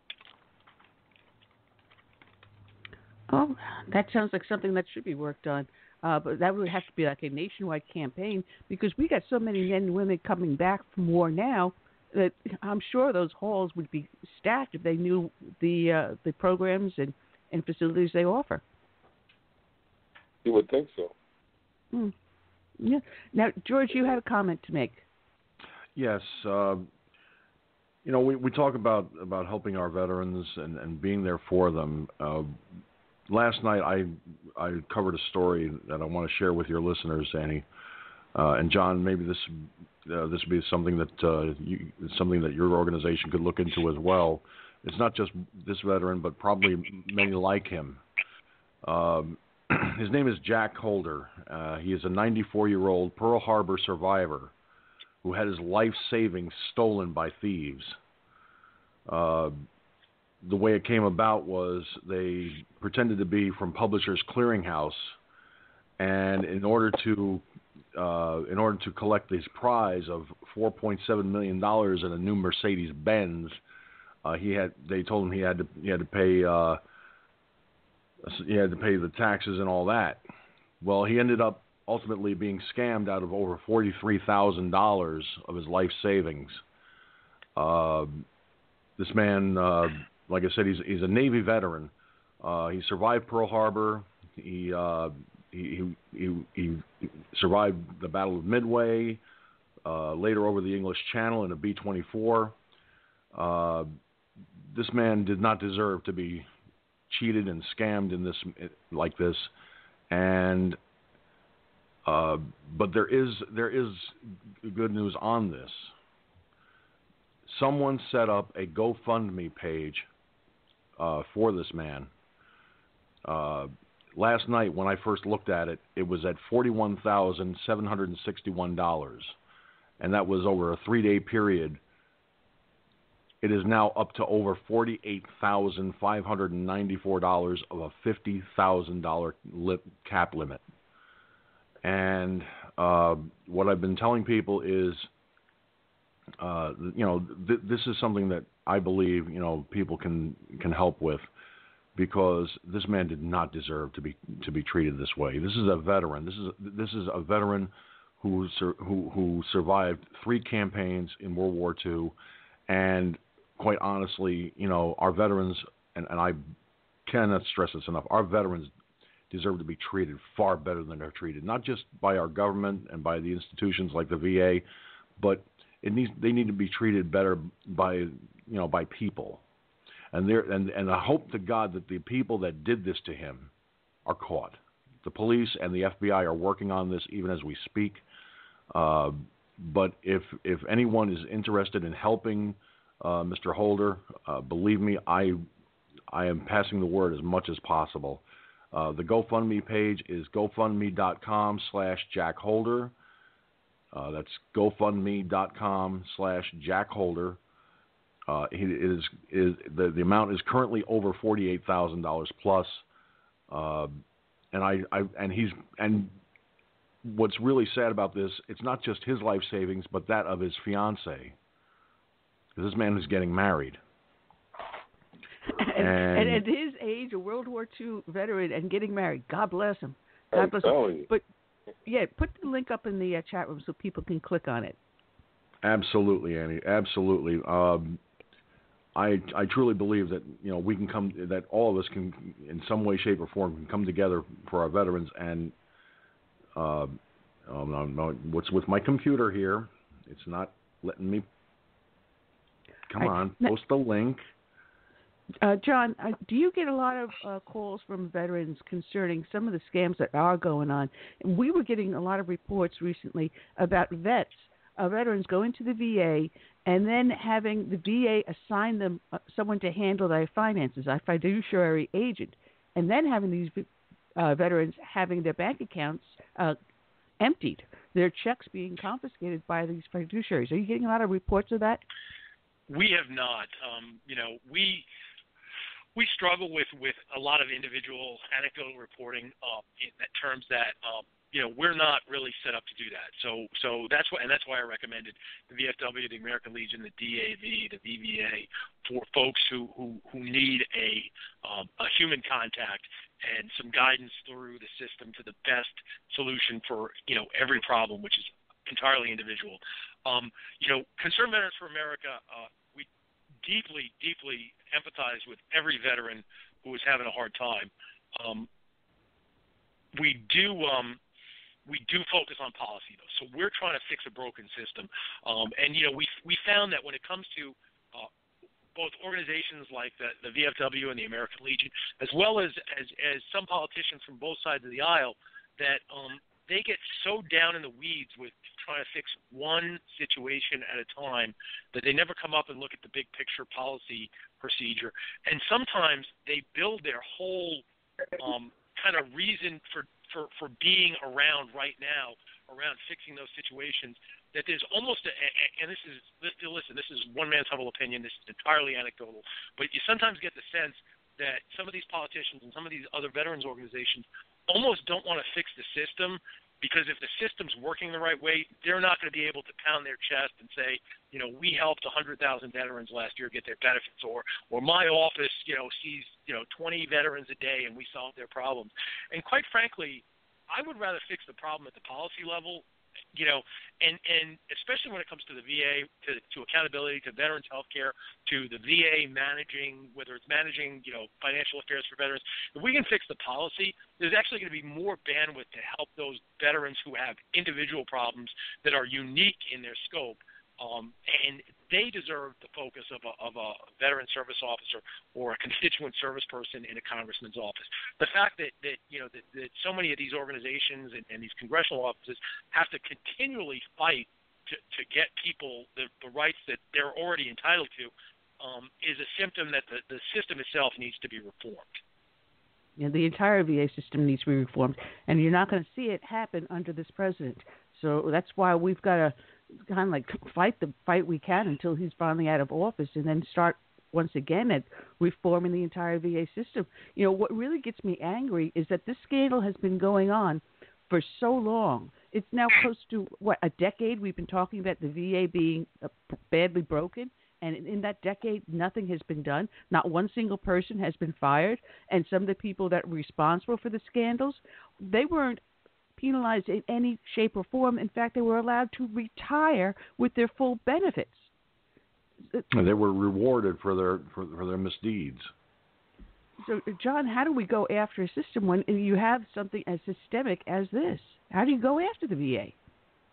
Oh, that sounds like something that should be worked on. Uh, but that would have to be like a nationwide campaign, because we got so many men and women coming back from war now that I'm sure those halls would be stacked if they knew the uh, the programs and, and facilities they offer. You would think so. Hmm. Yeah. Now, George, you had a comment to make. Yes. Uh, you know, we, we talk about, about helping our veterans and, and being there for them. Uh, Last night, I I covered a story that I want to share with your listeners, Annie, uh, and John. Maybe this uh, this would be something that uh, you, something that your organization could look into as well. It's not just this veteran, but probably many like him. Um, his name is Jack Holder. Uh, he is a ninety-four-year-old Pearl Harbor survivor who had his life savings stolen by thieves. Uh, The way it came about was they pretended to be from Publishers Clearinghouse, and in order to uh, in order to collect this prize of four point seven million dollars in a new Mercedes Benz, uh, he had they told him he had to he had to pay uh, he had to pay the taxes and all that. Well, he ended up ultimately being scammed out of over forty-three thousand dollars of his life savings. Uh, this man, uh, like I said, he's he's a Navy veteran. Uh, he survived Pearl Harbor. He, uh, he he he he survived the Battle of Midway. Uh, later over the English Channel in a B twenty-four. Uh, this man did not deserve to be cheated and scammed in this like this, and uh, but there is there is good news on this. Someone set up a GoFundMe page uh, for this man. Uh, last night, when I first looked at it, it was at forty-one thousand seven hundred sixty-one dollars, and that was over a three-day period. It is now up to over forty-eight thousand five hundred ninety-four dollars of a fifty thousand dollars lip, cap limit. And uh, what I've been telling people is, uh, you know, th- this is something that I believe, you know, people can can help with, because this man did not deserve to be to be treated this way. This is a veteran. This is this is a veteran who sur- who who survived three campaigns in World War Two, and quite honestly, you know, our veterans, and, and I cannot stress this enough, our veterans deserve to be treated far better than they're treated, not just by our government and by the institutions like the V A, but it needs they need to be treated better by, you know, by people. And there and, and I hope to God that the people that did this to him are caught. The police and the F B I are working on this even as we speak. Uh, but if if anyone is interested in helping uh, Mister Holder, uh, believe me, I I am passing the word as much as possible. Uh, the GoFundMe page is gofundme.com slash Jack Holder. Uh, that's gofundme.com slash Jack Holder. Uh, it is is the the amount is currently over forty-eight thousand dollars plus, uh, and I, I and he's and what's really sad about this, it's not just his life savings, but that of his fiancée. This man is getting married, and, and, and at his age, a World War Two veteran and getting married. God bless him. God bless him. But yeah, put the link up in the uh, chat room so people can click on it. Absolutely, Annie. Absolutely. Um, I I truly believe that, you know, we can come that all of us can in some way, shape, or form can come together for our veterans. And uh, oh, no, no, what's with my computer here? It's not letting me. Come I, on, post the link. Uh, John, uh, do you get a lot of uh, calls from veterans concerning some of the scams that are going on? And we were getting a lot of reports recently about vets, uh, veterans going to the V A and then having the V A assign them uh, someone to handle their finances, a fiduciary agent, and then having these uh, veterans having their bank accounts uh, emptied, their checks being confiscated by these fiduciaries. Are you getting a lot of reports of that? We have not. Um, you know, we we struggle with, with a lot of individual anecdotal reporting uh, in terms that um, you know we're not really set up to do that. So so that's why and that's why I recommended the V F W, the American Legion, the D A V, the V V A for folks who who, who need a um, a human contact and some guidance through the system to the best solution for you know every problem, which is entirely individual. Um, you know, Concerned Veterans for America. Uh, we deeply, deeply empathize with every veteran who is having a hard time. Um, we do um, we do focus on policy, though. So we're trying to fix a broken system. Um, and, you know, we we found that when it comes to uh, both organizations like the, the V F W and the American Legion, as well as, as, as some politicians from both sides of the aisle, that um, they get so down in the weeds with trying to fix one situation at a time that they never come up and look at the big picture policy procedure. And sometimes they build their whole um, kind of reason for, for, for being around right now, around fixing those situations, that there's almost a, and this is, listen, this is one man's humble opinion, this is entirely anecdotal, but you sometimes get the sense that some of these politicians and some of these other veterans organizations almost don't want to fix the system. because if the system's working the right way, they're not going to be able to pound their chest and say, you know, we helped one hundred thousand veterans last year get their benefits, or or my office, you know, sees, you know, twenty veterans a day and we solve their problems. And quite frankly, I would rather fix the problem at the policy level, you know, and, and especially when it comes to the V A, to, to accountability, to veterans health care, to the V A managing, whether it's managing, you know, financial affairs for veterans. If we can fix the policy, there's actually going to be more bandwidth to help those veterans who have individual problems that are unique in their scope. Um, and they deserve the focus of a, of a veteran service officer or a constituent service person in a congressman's office. The fact that, that you know, that, that so many of these organizations and, and these congressional offices have to continually fight to, to get people the, the rights that they're already entitled to um, is a symptom that the, the system itself needs to be reformed. You know, the entire V A system needs to be reformed, and you're not going to see it happen under this president. So that's why we've got to kind of like fight the fight we can until he's finally out of office, and then start once again at reforming the entire V A system. You know, what really gets me angry is that this scandal has been going on for so long. It's now close to, what, a decade we've been talking about the V A being uh, badly broken, and in that decade nothing has been done. Not one single person has been fired, and some of the people that were responsible for the scandals, they weren't penalized in any shape or form. In fact, they were allowed to retire with their full benefits. And they were rewarded for their for, for their misdeeds. So, John, how do we go after a system when you have something as systemic as this? How do you go after the V A?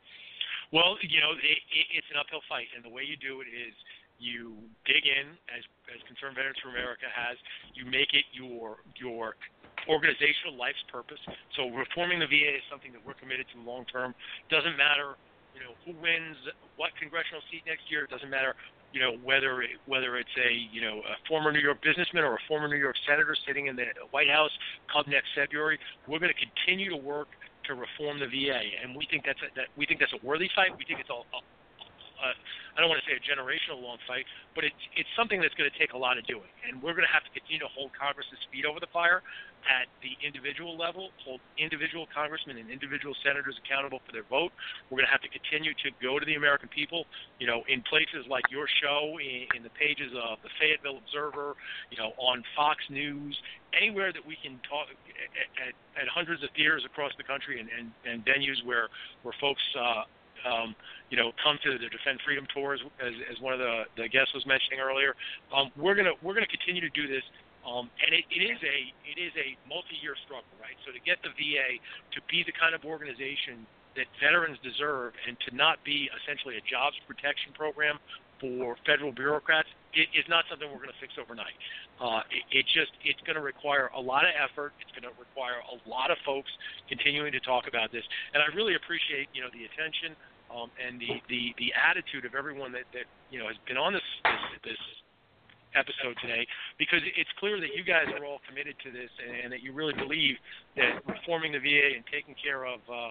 Well, you know, it, it, it's an uphill fight, and the way you do it is you dig in, as as Concerned Veterans for America has. You make it your your organizational life's purpose. So reforming the V A is something that we're committed to long term. Doesn't matter, you know, who wins what congressional seat next year. It doesn't matter, you know, whether it, whether it's a you know a former New York businessman or a former New York senator sitting in the White House come next February. We're going to continue to work to reform the V A, and we think that's a, that we think that's a worthy fight. We think it's a, a Uh, I don't want to say a generational long fight, but it's it's something that's going to take a lot of doing, and we're going to have to continue to hold Congress's feet over the fire at the individual level, hold individual congressmen and individual senators accountable for their vote. We're going to have to continue to go to the American people, you know, in places like your show, in, in the pages of the Fayetteville Observer, you know, on Fox News, anywhere that we can talk at, at, at hundreds of theaters across the country and, and, and venues where where folks. Uh, Um, you know, come to the Defend Freedom tours, as, as one of the, the guests was mentioning earlier. Um, we're gonna we're gonna continue to do this, um, and it, it is a it is a multi-year struggle, right? So to get the V A to be the kind of organization that veterans deserve, and to not be essentially a jobs protection program for federal bureaucrats, it is not something we're going to fix overnight. Uh, it, it just it's going to require a lot of effort. It's going to require a lot of folks continuing to talk about this, and I really appreciate you know the attention um, and the, the, the attitude of everyone that, that you know has been on this this, this episode today, because it's clear that you guys are all committed to this, and, and that you really believe that reforming the V A and taking care of uh,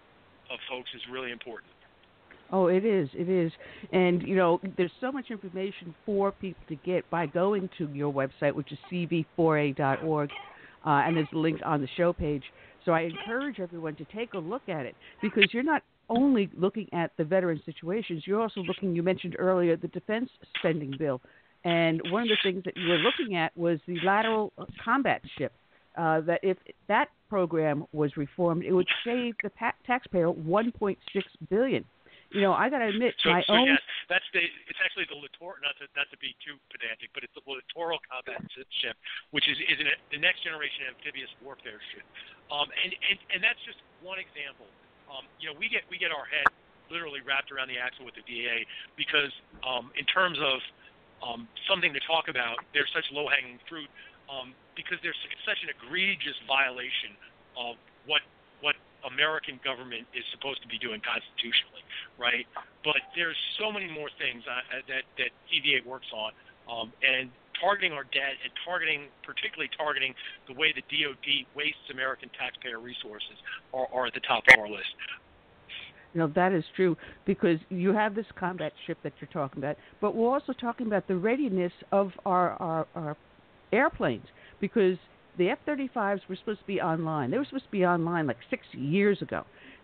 of folks is really important. Oh, it is. It is. And, you know, there's so much information for people to get by going to your website, which is c v four a dot org, uh, and there's a link on the show page. So I encourage everyone to take a look at it, because you're not only looking at the veteran situations, you're also looking, you mentioned earlier, the defense spending bill. And one of the things that you were looking at was the lateral combat ship, uh, that if that program was reformed, it would save the pa- taxpayer one point six billion dollars. You know, I got to admit, so, my so own. Yes, that's the. It's actually the littoral. Not to not to be too pedantic, but it's the littoral combat ship, which is is an, the next generation amphibious warfare ship. Um, and, and and that's just one example. Um, you know, we get we get our head literally wrapped around the axle with the V A, because um, in terms of um, something to talk about, there's such low hanging fruit, um, because there's such an egregious violation of what what. American government is supposed to be doing constitutionally, right? But there's so many more things uh, that that C V A works on, um, and targeting our debt and targeting, particularly targeting the way the D O D wastes American taxpayer resources are, are at the top of our list. You know, that is true, because you have this combat ship that you're talking about, but we're also talking about the readiness of our, our, our airplanes, because the F thirty-fives were supposed to be online. They were supposed to be online like six years ago.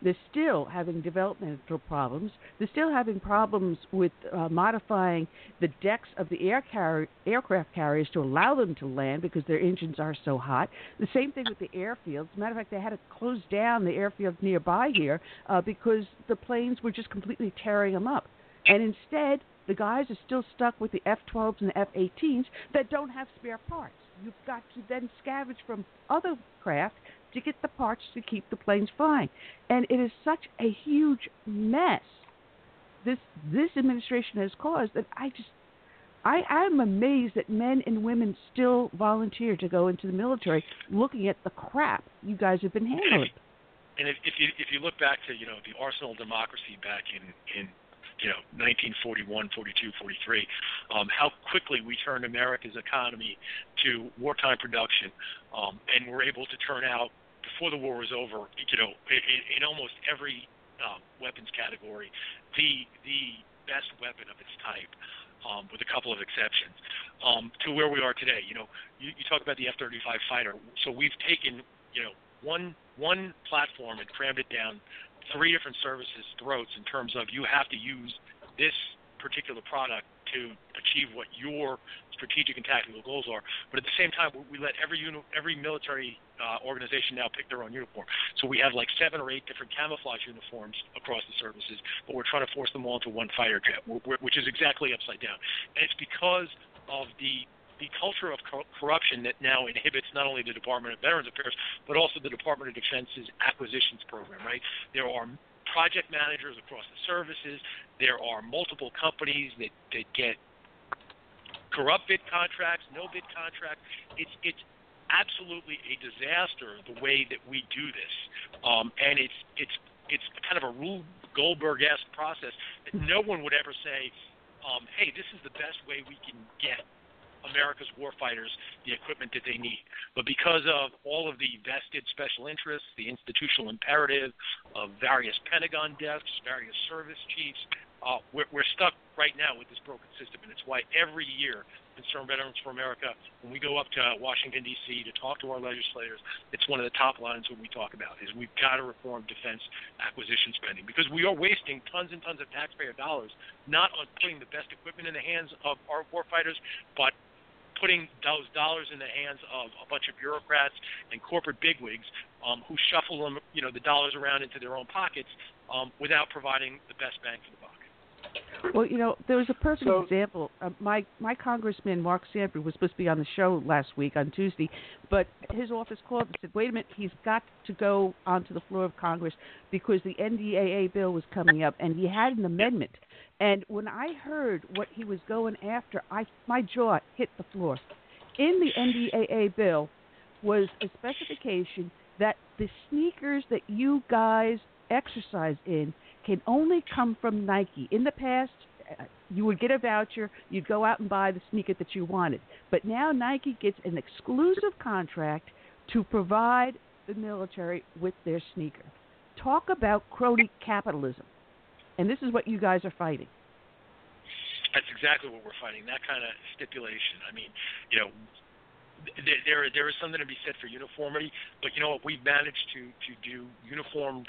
They're still having developmental problems. They're still having problems with uh, modifying the decks of the air car- aircraft carriers to allow them to land because their engines are so hot. The same thing with the airfields. As a matter of fact, they had to close down the airfields nearby here uh, because the planes were just completely tearing them up. And instead, the guys are still stuck with the F twelves and the F eighteens that don't have spare parts. You've got to then scavenge from other craft to get the parts to keep the planes flying. And it is such a huge mess this this administration has caused that I just, I, I'm amazed that men and women still volunteer to go into the military looking at the crap you guys have been handling. And if, if you if you look back to, you know, the arsenal of democracy back in, in you know, nineteen forty-one, forty-two, forty-three, um, how quickly we turned America's economy to wartime production, um, and were able to turn out, before the war was over, you know, in, in almost every uh, weapons category, the the best weapon of its type, um, with a couple of exceptions, um, to where we are today. You know, you, you talk about the F thirty-five fighter. So we've taken, you know, one one platform and crammed it down three different services' throats in terms of you have to use this particular product to achieve what your strategic and tactical goals are. But at the same time, we let every uni- every military uh, organization now pick their own uniform. So we have like seven or eight different camouflage uniforms across the services, but we're trying to force them all into one fighter jet, which is exactly upside down. And it's because of the the culture of co- corruption that now inhibits not only the Department of Veterans Affairs, but also the Department of Defense's acquisitions program, right? There are project managers across the services. There are multiple companies that, that get corrupt bid contracts, no bid contracts. It's, it's absolutely a disaster the way that we do this. Um, and it's, it's, it's kind of a Rube Goldberg-esque process that no one would ever say, um, hey, this is the best way we can get America's warfighters the equipment that they need. But because of all of the vested special interests, the institutional imperative of various Pentagon desks, various service chiefs, uh, we're, we're stuck right now with this broken system. And it's why every year, Concerned Veterans for America, when we go up to Washington, D C to talk to our legislators, it's one of the top lines when we talk about is we've got to reform defense acquisition spending, because we are wasting tons and tons of taxpayer dollars not on putting the best equipment in the hands of our warfighters, but putting those dollars in the hands of a bunch of bureaucrats and corporate bigwigs um, who shuffle them, you know, the dollars around into their own pockets um, without providing the best bang for the buck. Well, you know, there was a perfect So, example. Uh, my my congressman, Mark Sanford, was supposed to be on the show last week on Tuesday, but his office called and said, wait a minute, he's got to go onto the floor of Congress because the N D A A bill was coming up, and he had an amendment. And when I heard what he was going after, I my jaw hit the floor. In the N D A A bill was a specification that the sneakers that you guys exercise in can only come from Nike. In the past, you would get a voucher, you'd go out and buy the sneaker that you wanted. But now Nike gets an exclusive contract to provide the military with their sneaker. Talk about crony capitalism. And this is what you guys are fighting. That's exactly what we're fighting, that kind of stipulation. I mean, you know, there, there, there is something to be said for uniformity, but you know what? We've managed to, to do uniformed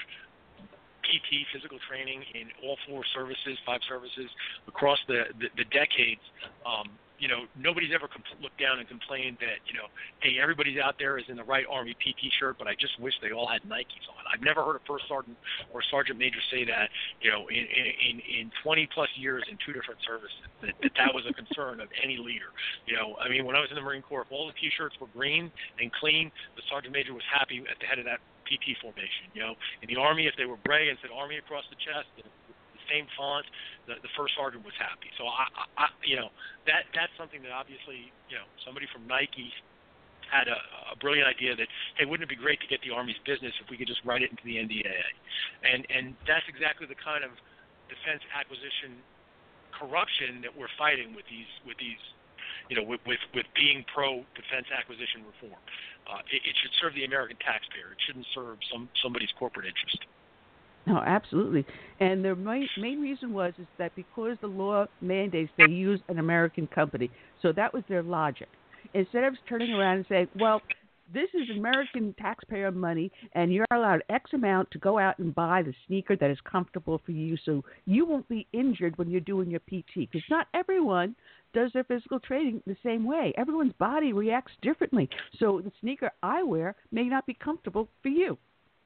P T, physical training, in all four services, five services, across the, the, the decades. Um, you know, nobody's ever compl- looked down and complained that, you know, hey, everybody's out there is in the right Army P T shirt, but I just wish they all had Nikes on. I've never heard a first sergeant or sergeant major say that, you know, in, in, in twenty plus years in two different services, that, that that was a concern of any leader. You know, I mean, when I was in the Marine Corps, if all the T-shirts were green and clean, the sergeant major was happy at the head of that P T formation. You know, in the Army, if they were gray and said Army across the chest, the, the same font, the, the first sergeant was happy. So I, I, you know, that that's something that obviously, you know, somebody from Nike had a, a brilliant idea that, hey, wouldn't it be great to get the Army's business if we could just write it into the N D A A? And and that's exactly the kind of defense acquisition corruption that we're fighting with these with these. You know, with, with, with being pro-defense acquisition reform. Uh, it, it should serve the American taxpayer. It shouldn't serve some somebody's corporate interest. No, absolutely. And the main, main reason was is that because the law mandates they use an American company. So that was their logic. Instead of turning around and saying, well, This is American taxpayer money, and you're allowed X amount to go out and buy the sneaker that is comfortable for you so you won't be injured when you're doing your P T. Because not everyone does their physical training the same way. Everyone's body reacts differently. So the sneaker I wear may not be comfortable for you.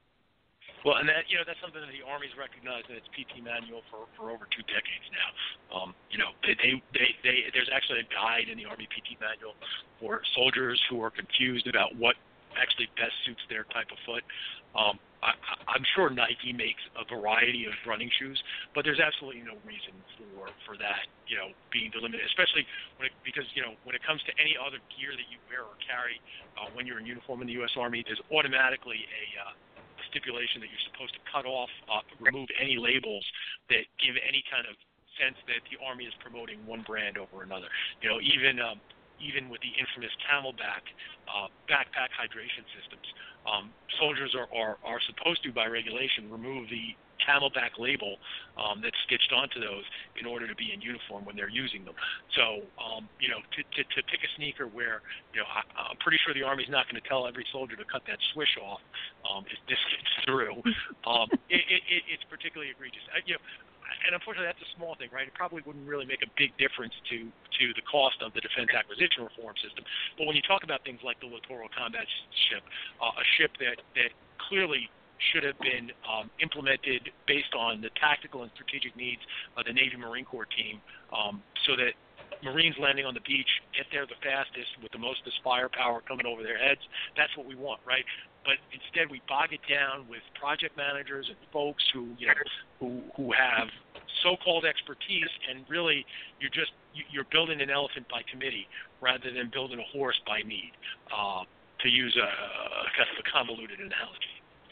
Well, and that, you know, that's something that the Army's recognized in its P T manual for, for over two decades now. Um, you know, they, they, they, they, there's actually a guide in the Army P T manual for soldiers who are confused about what actually best suits their type of foot. Um, I, I'm sure Nike makes a variety of running shoes, but there's absolutely no reason for, for that, you know, being delimited, especially when it, because, you know, when it comes to any other gear that you wear or carry uh, when you're in uniform in the U S Army, there's automatically a uh, stipulation that you're supposed to cut off, uh, remove any labels that give any kind of sense that the Army is promoting one brand over another. You know, even um, even with the infamous Camelback uh, backpack hydration systems, um, soldiers are, are, are supposed to, by regulation, remove the Camelback label um, that's stitched onto those in order to be in uniform when they're using them. So, um, you know, to, to, to pick a sneaker where, you know, I, I'm pretty sure the Army's not going to tell every soldier to cut that swish off um, if this gets through. Um, it, it, it's particularly egregious. I, you know, and unfortunately, that's a small thing, right? It probably wouldn't really make a big difference to, to the cost of the defense acquisition reform system. But when you talk about things like the Littoral Combat Ship, uh, a ship that, that clearly should have been um, implemented based on the tactical and strategic needs of the Navy Marine Corps team, um, so that Marines landing on the beach get there the fastest with the most firepower coming over their heads. That's what we want, right? But instead, we bog it down with project managers and folks who, you know, who who have so-called expertise, and really, you're just you're building an elephant by committee rather than building a horse by need, uh, to use a, a kind of a convoluted analogy.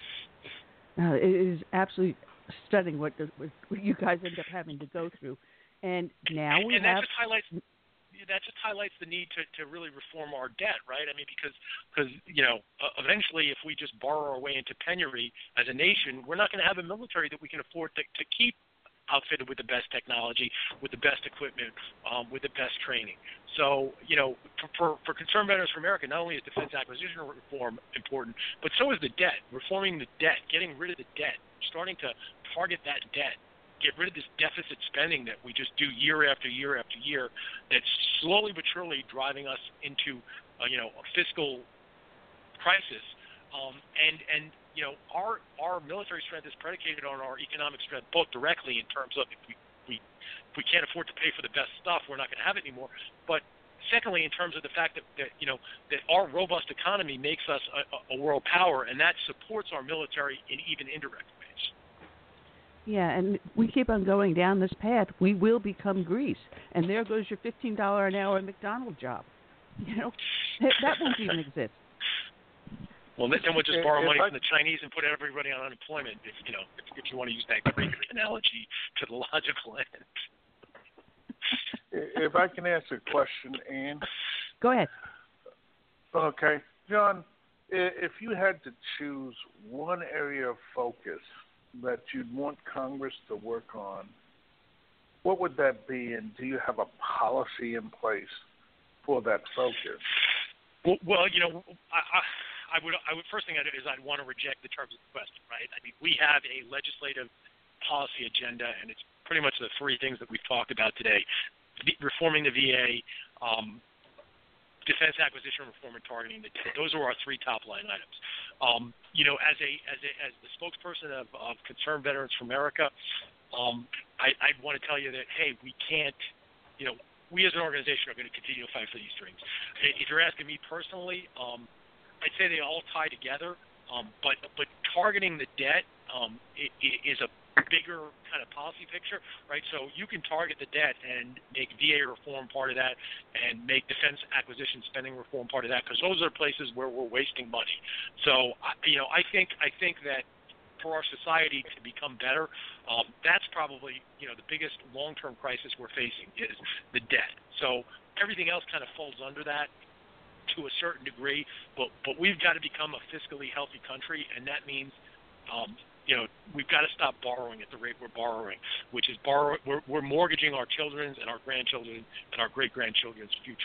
Uh, it is absolutely stunning what, the, what you guys end up having to go through, and now we and have. That just highlights. That just highlights the need to, to really reform our debt, right? I mean, because, because you know, uh, eventually if we just borrow our way into penury as a nation, we're not going to have a military that we can afford to, to keep outfitted with the best technology, with the best equipment, um, with the best training. So, you know, for, for, for Concerned Veterans for America, not only is defense acquisition reform important, but so is the debt, reforming the debt, getting rid of the debt, starting to target that debt. Get rid of this deficit spending that we just do year after year after year that's slowly but surely driving us into, uh, you know, a fiscal crisis. Um, and, and, you know, our our military strength is predicated on our economic strength, both directly in terms of if we, we, if we can't afford to pay for the best stuff, we're not going to have it anymore. But secondly, in terms of the fact that, that, you know, that our robust economy makes us a, a world power, and that supports our military in even indirect ways. Yeah, and we keep on going down this path, we will become Greece. And there goes your fifteen dollars an hour McDonald's job. You know, that won't even exist. Well, then we'll just borrow money from the Chinese and put everybody on unemployment, if, you know, if, if you want to use that Greek analogy to the logical end. If I can ask a question, Ann. Go ahead. Okay. John, if you had to choose one area of focus that you'd want Congress to work on, what would that be, and do you have a policy in place for that focus? Well, well you know, I, I, I would, I would first thing I'd do is I'd want to reject the terms of the question, right? I mean, we have a legislative policy agenda, and it's pretty much the three things that we've talked about today: reforming the V A, um, defense acquisition reform, and targeting the debt. Those are our three top line items. Um, you know, as a as a as the spokesperson of, of Concerned Veterans for America, um, I, I'd want to tell you that hey, we can't, you know, we as an organization are going to continue to fight for these dreams. If you're asking me personally, um, I'd say they all tie together. Um, but but targeting the debt um, is a bigger kind of policy picture, right? So you can target the debt and make V A reform part of that, and make defense acquisition spending reform part of that, because those are places where we're wasting money. So you know, I think I think that for our society to become better, um, that's probably you know the biggest long-term crisis we're facing is the debt. So everything else kind of falls under that to a certain degree, but but we've got to become a fiscally healthy country, and that means um, you know, we've got to stop borrowing at the rate we're borrowing, which is borrow. We're, we're mortgaging our children's and our grandchildren and our great grandchildren's future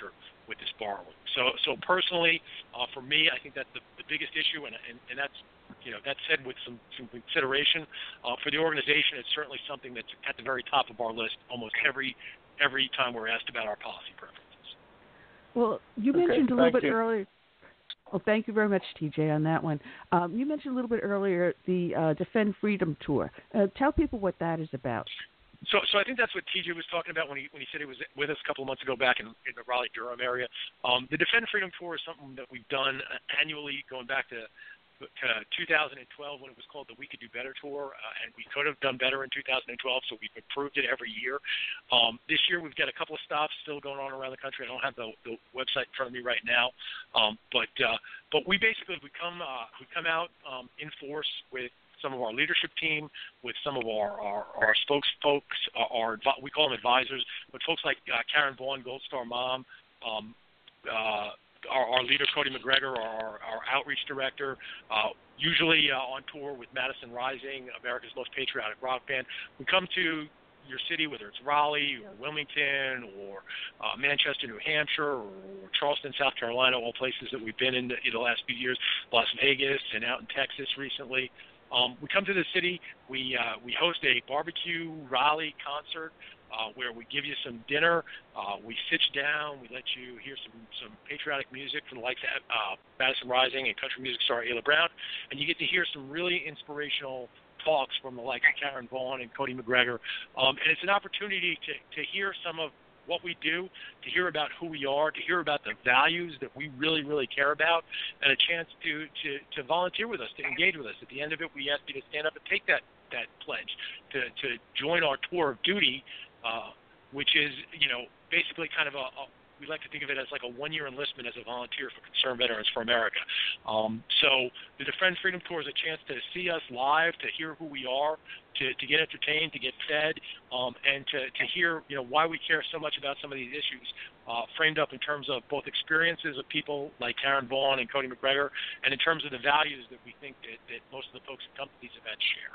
with this borrowing. So, so personally, uh, for me, I think that's the, the biggest issue, and, and, and that's, you know, that said with some, some consideration. Uh, for the organization, it's certainly something that's at the very top of our list almost every every time we're asked about our policy preferences. Well, you Okay, mentioned a little bit you. earlier. Well, thank you very much, T J, on that one. Um, you mentioned a little bit earlier the uh, Defend Freedom Tour. Uh, tell people what that is about. So, so I think that's what T J was talking about when he when he said he was with us a couple of months ago back in, in the Raleigh-Durham area. Um, the Defend Freedom Tour is something that we've done annually going back to, to two thousand twelve when it was called the We Could Do Better Tour, uh, and we could have done better in two thousand twelve, so we've improved it every year. Um, this year we've got a couple of stops still going on around the country. I don't have the, the website in front of me right now, um, but uh, but we basically we come uh, we come out um, in force with some of our leadership team, with some of our, our, our spokesfolks, our, our we call them advisors, but folks like uh, Karen Vaughn, Gold Star Mom, um, uh, our, our leader Cody McGregor, our, our outreach director, uh, usually uh, on tour with Madison Rising, America's most patriotic rock band. We come to your city, whether it's Raleigh or Wilmington or uh, Manchester, New Hampshire, or Charleston, South Carolina, all places that we've been in the, in the last few years, Las Vegas and out in Texas recently. Um, we come to the city, we uh, we host a barbecue Raleigh concert uh, where we give you some dinner, uh, we sit you down, we let you hear some, some patriotic music from the likes of uh, Madison Rising and country music star Ayla Brown, and you get to hear some really inspirational talks from the likes of Karen Vaughn and Cody McGregor, um, and it's an opportunity to, to hear some of what we do, to hear about who we are, to hear about the values that we really, really care about, and a chance to, to, to volunteer with us, to engage with us. At the end of it, we ask you to stand up and take that, that pledge, to, to join our tour of duty, uh, which is, you know, basically kind of a, a we like to think of it as like a one-year enlistment as a volunteer for Concerned Veterans for America. Um, so the Defend Freedom Tour is a chance to see us live, to hear who we are, to, to get entertained, to get fed, um, and to, to hear, you know, why we care so much about some of these issues, uh, framed up in terms of both experiences of people like Karen Vaughn and Cody McGregor, and in terms of the values that we think that, that most of the folks at these events share.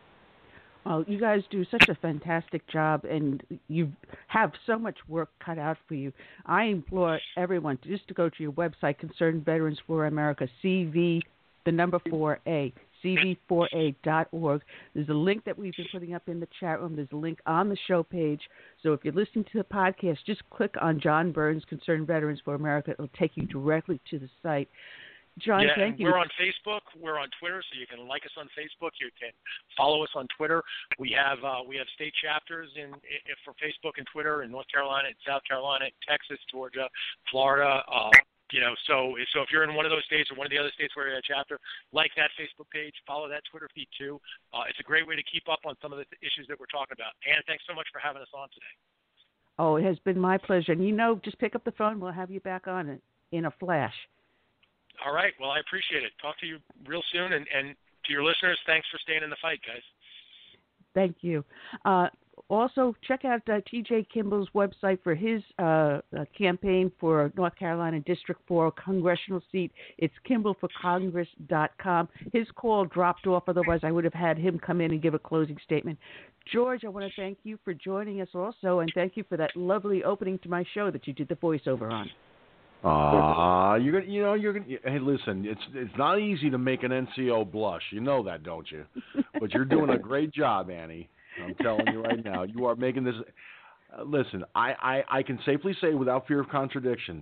Well, you guys do such a fantastic job, and you have so much work cut out for you. I implore everyone to just to go to your website, Concerned Veterans for America, C V, the number four A, C V four A dot org. There's a link that we've been putting up in the chat room. There's a link on the show page. So if you're listening to the podcast, just click on John Byrnes, Concerned Veterans for America. It'll take you directly to the site. John, yeah, thank and you. We're on Facebook. We're on Twitter, so you can like us on Facebook. You can follow us on Twitter. We have uh, we have state chapters in, in for Facebook and Twitter in North Carolina, in South Carolina, Texas, Georgia, Florida. Uh, you know, so so if you're in one of those states or one of the other states where you're in a chapter, like that Facebook page, follow that Twitter feed too. Uh, it's a great way to keep up on some of the issues that we're talking about. Ann, thanks so much for having us on today. Oh, it has been my pleasure. And you know, just pick up the phone. We'll have you back on it in a flash. All right. Well, I appreciate it. Talk to you real soon. And, and to your listeners, thanks for staying in the fight, guys. Thank you. Uh, also, check out uh, T J Kimball's website for his uh, uh, campaign for North Carolina District four congressional seat. It's kimball for congress dot com. His call dropped off. Otherwise, I would have had him come in and give a closing statement. George, I want to thank you for joining us also, and thank you for that lovely opening to my show that you did the voiceover on. Ah, uh, you're gonna, you know, you're gonna. Hey, listen, it's it's not easy to make an N C O blush. You know that, don't you? But you're doing a great job, Annie. I'm telling you right now, you are making this. Uh, listen, I, I, I can safely say, without fear of contradiction,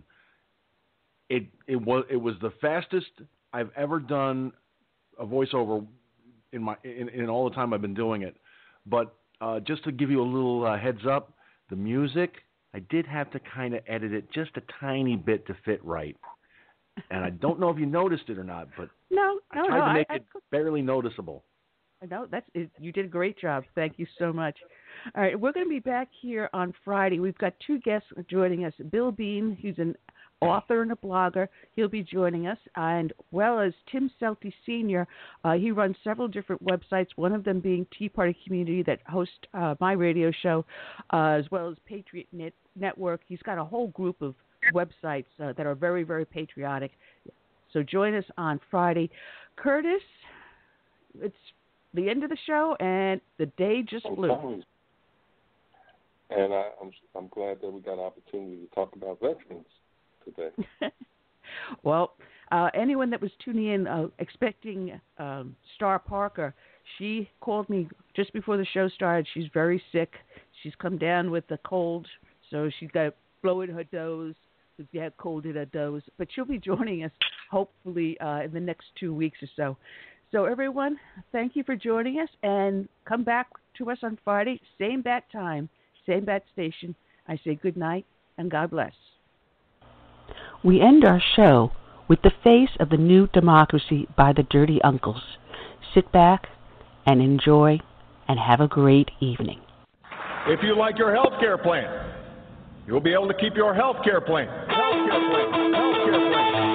it it was it was the fastest I've ever done a voiceover in my in, in all the time I've been doing it. But uh, just to give you a little uh, heads up, the music, I did have to kind of edit it just a tiny bit to fit right. And I don't know if you noticed it or not, but no, no, I tried no, to make I, it I, barely noticeable. No, that's it, you did a great job. Thank you so much. All right, we're going to be back here on Friday. We've got two guests joining us. Bill Bean, who's an author and a blogger. He'll be joining us, and well as Tim Selty Senior Uh, he runs several different websites, one of them being Tea Party Community that hosts uh, my radio show, uh, as well as Patriot Net- Network. He's got a whole group of websites uh, that are very, very patriotic. So join us on Friday. Curtis, it's the end of the show, and the day just flew. And I, I'm I'm glad that we got an opportunity to talk about veterans today. Well, uh, anyone that was tuning in uh, expecting um, Star Parker, she called me just before the show started. She's very sick. She's come down with a cold, so she's got blow in her nose. She had cold in her nose. But she'll be joining us hopefully uh, in the next two weeks or so. So everyone, thank you for joining us, and come back to us on Friday, same bat time, same bat station. I say good night and God bless. We end our show with The Face of the New Democracy by the Dirty Uncles. Sit back and enjoy and have a great evening. If you like your health care plan, you'll be able to keep your health care plan. Health care plan. Health care plan.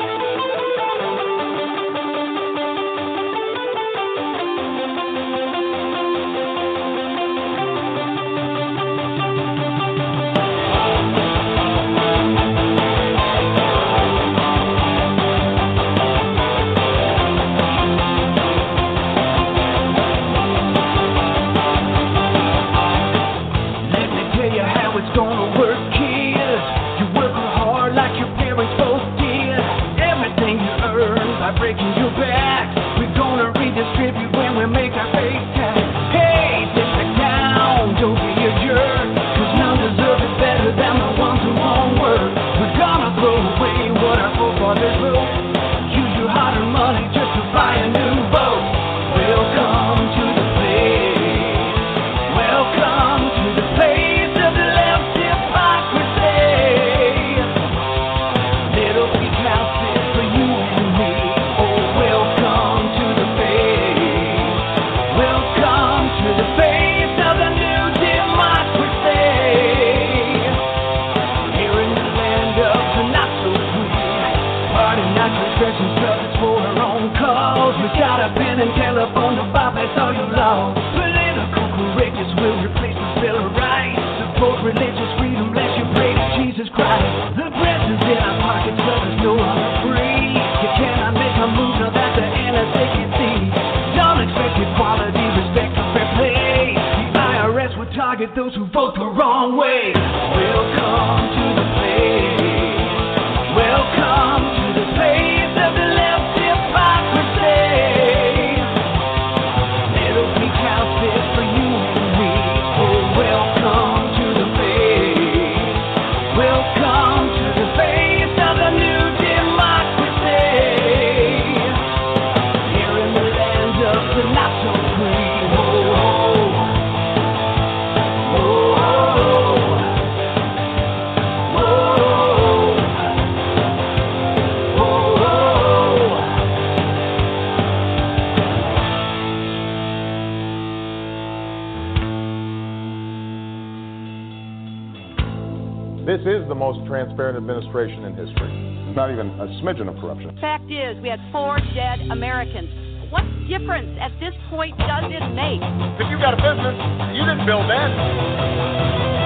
Breaking your back, we're gonna redistribute when we make our face tax. Hey, sit back down, don't be a jerk, cause none deserve it better than the ones who won't work. We're gonna throw away what our forefathers wrote. Use your hard-earned money just to buy a new boat. Welcome to the place. Welcome to the place of the left hypocrisy. Little peak houses for you and me. Got a pen and telephone to bypass all your laws. Political courageous will replace the Bill of Rights. Support religious freedom, bless you, pray to Jesus Christ. The presence in our pockets, but there's no longer free. You cannot make a move now that the N S A can see. Don't expect equality, respect for fair play. The I R S will target those who vote the wrong way. Welcome to the place. Welcome to the place of the left hypocrisy. This is the most transparent administration in history. There's not even a smidgen of corruption. Fact is, we had four dead Americans. What difference at this point does it make? If you've got a business, you didn't build that.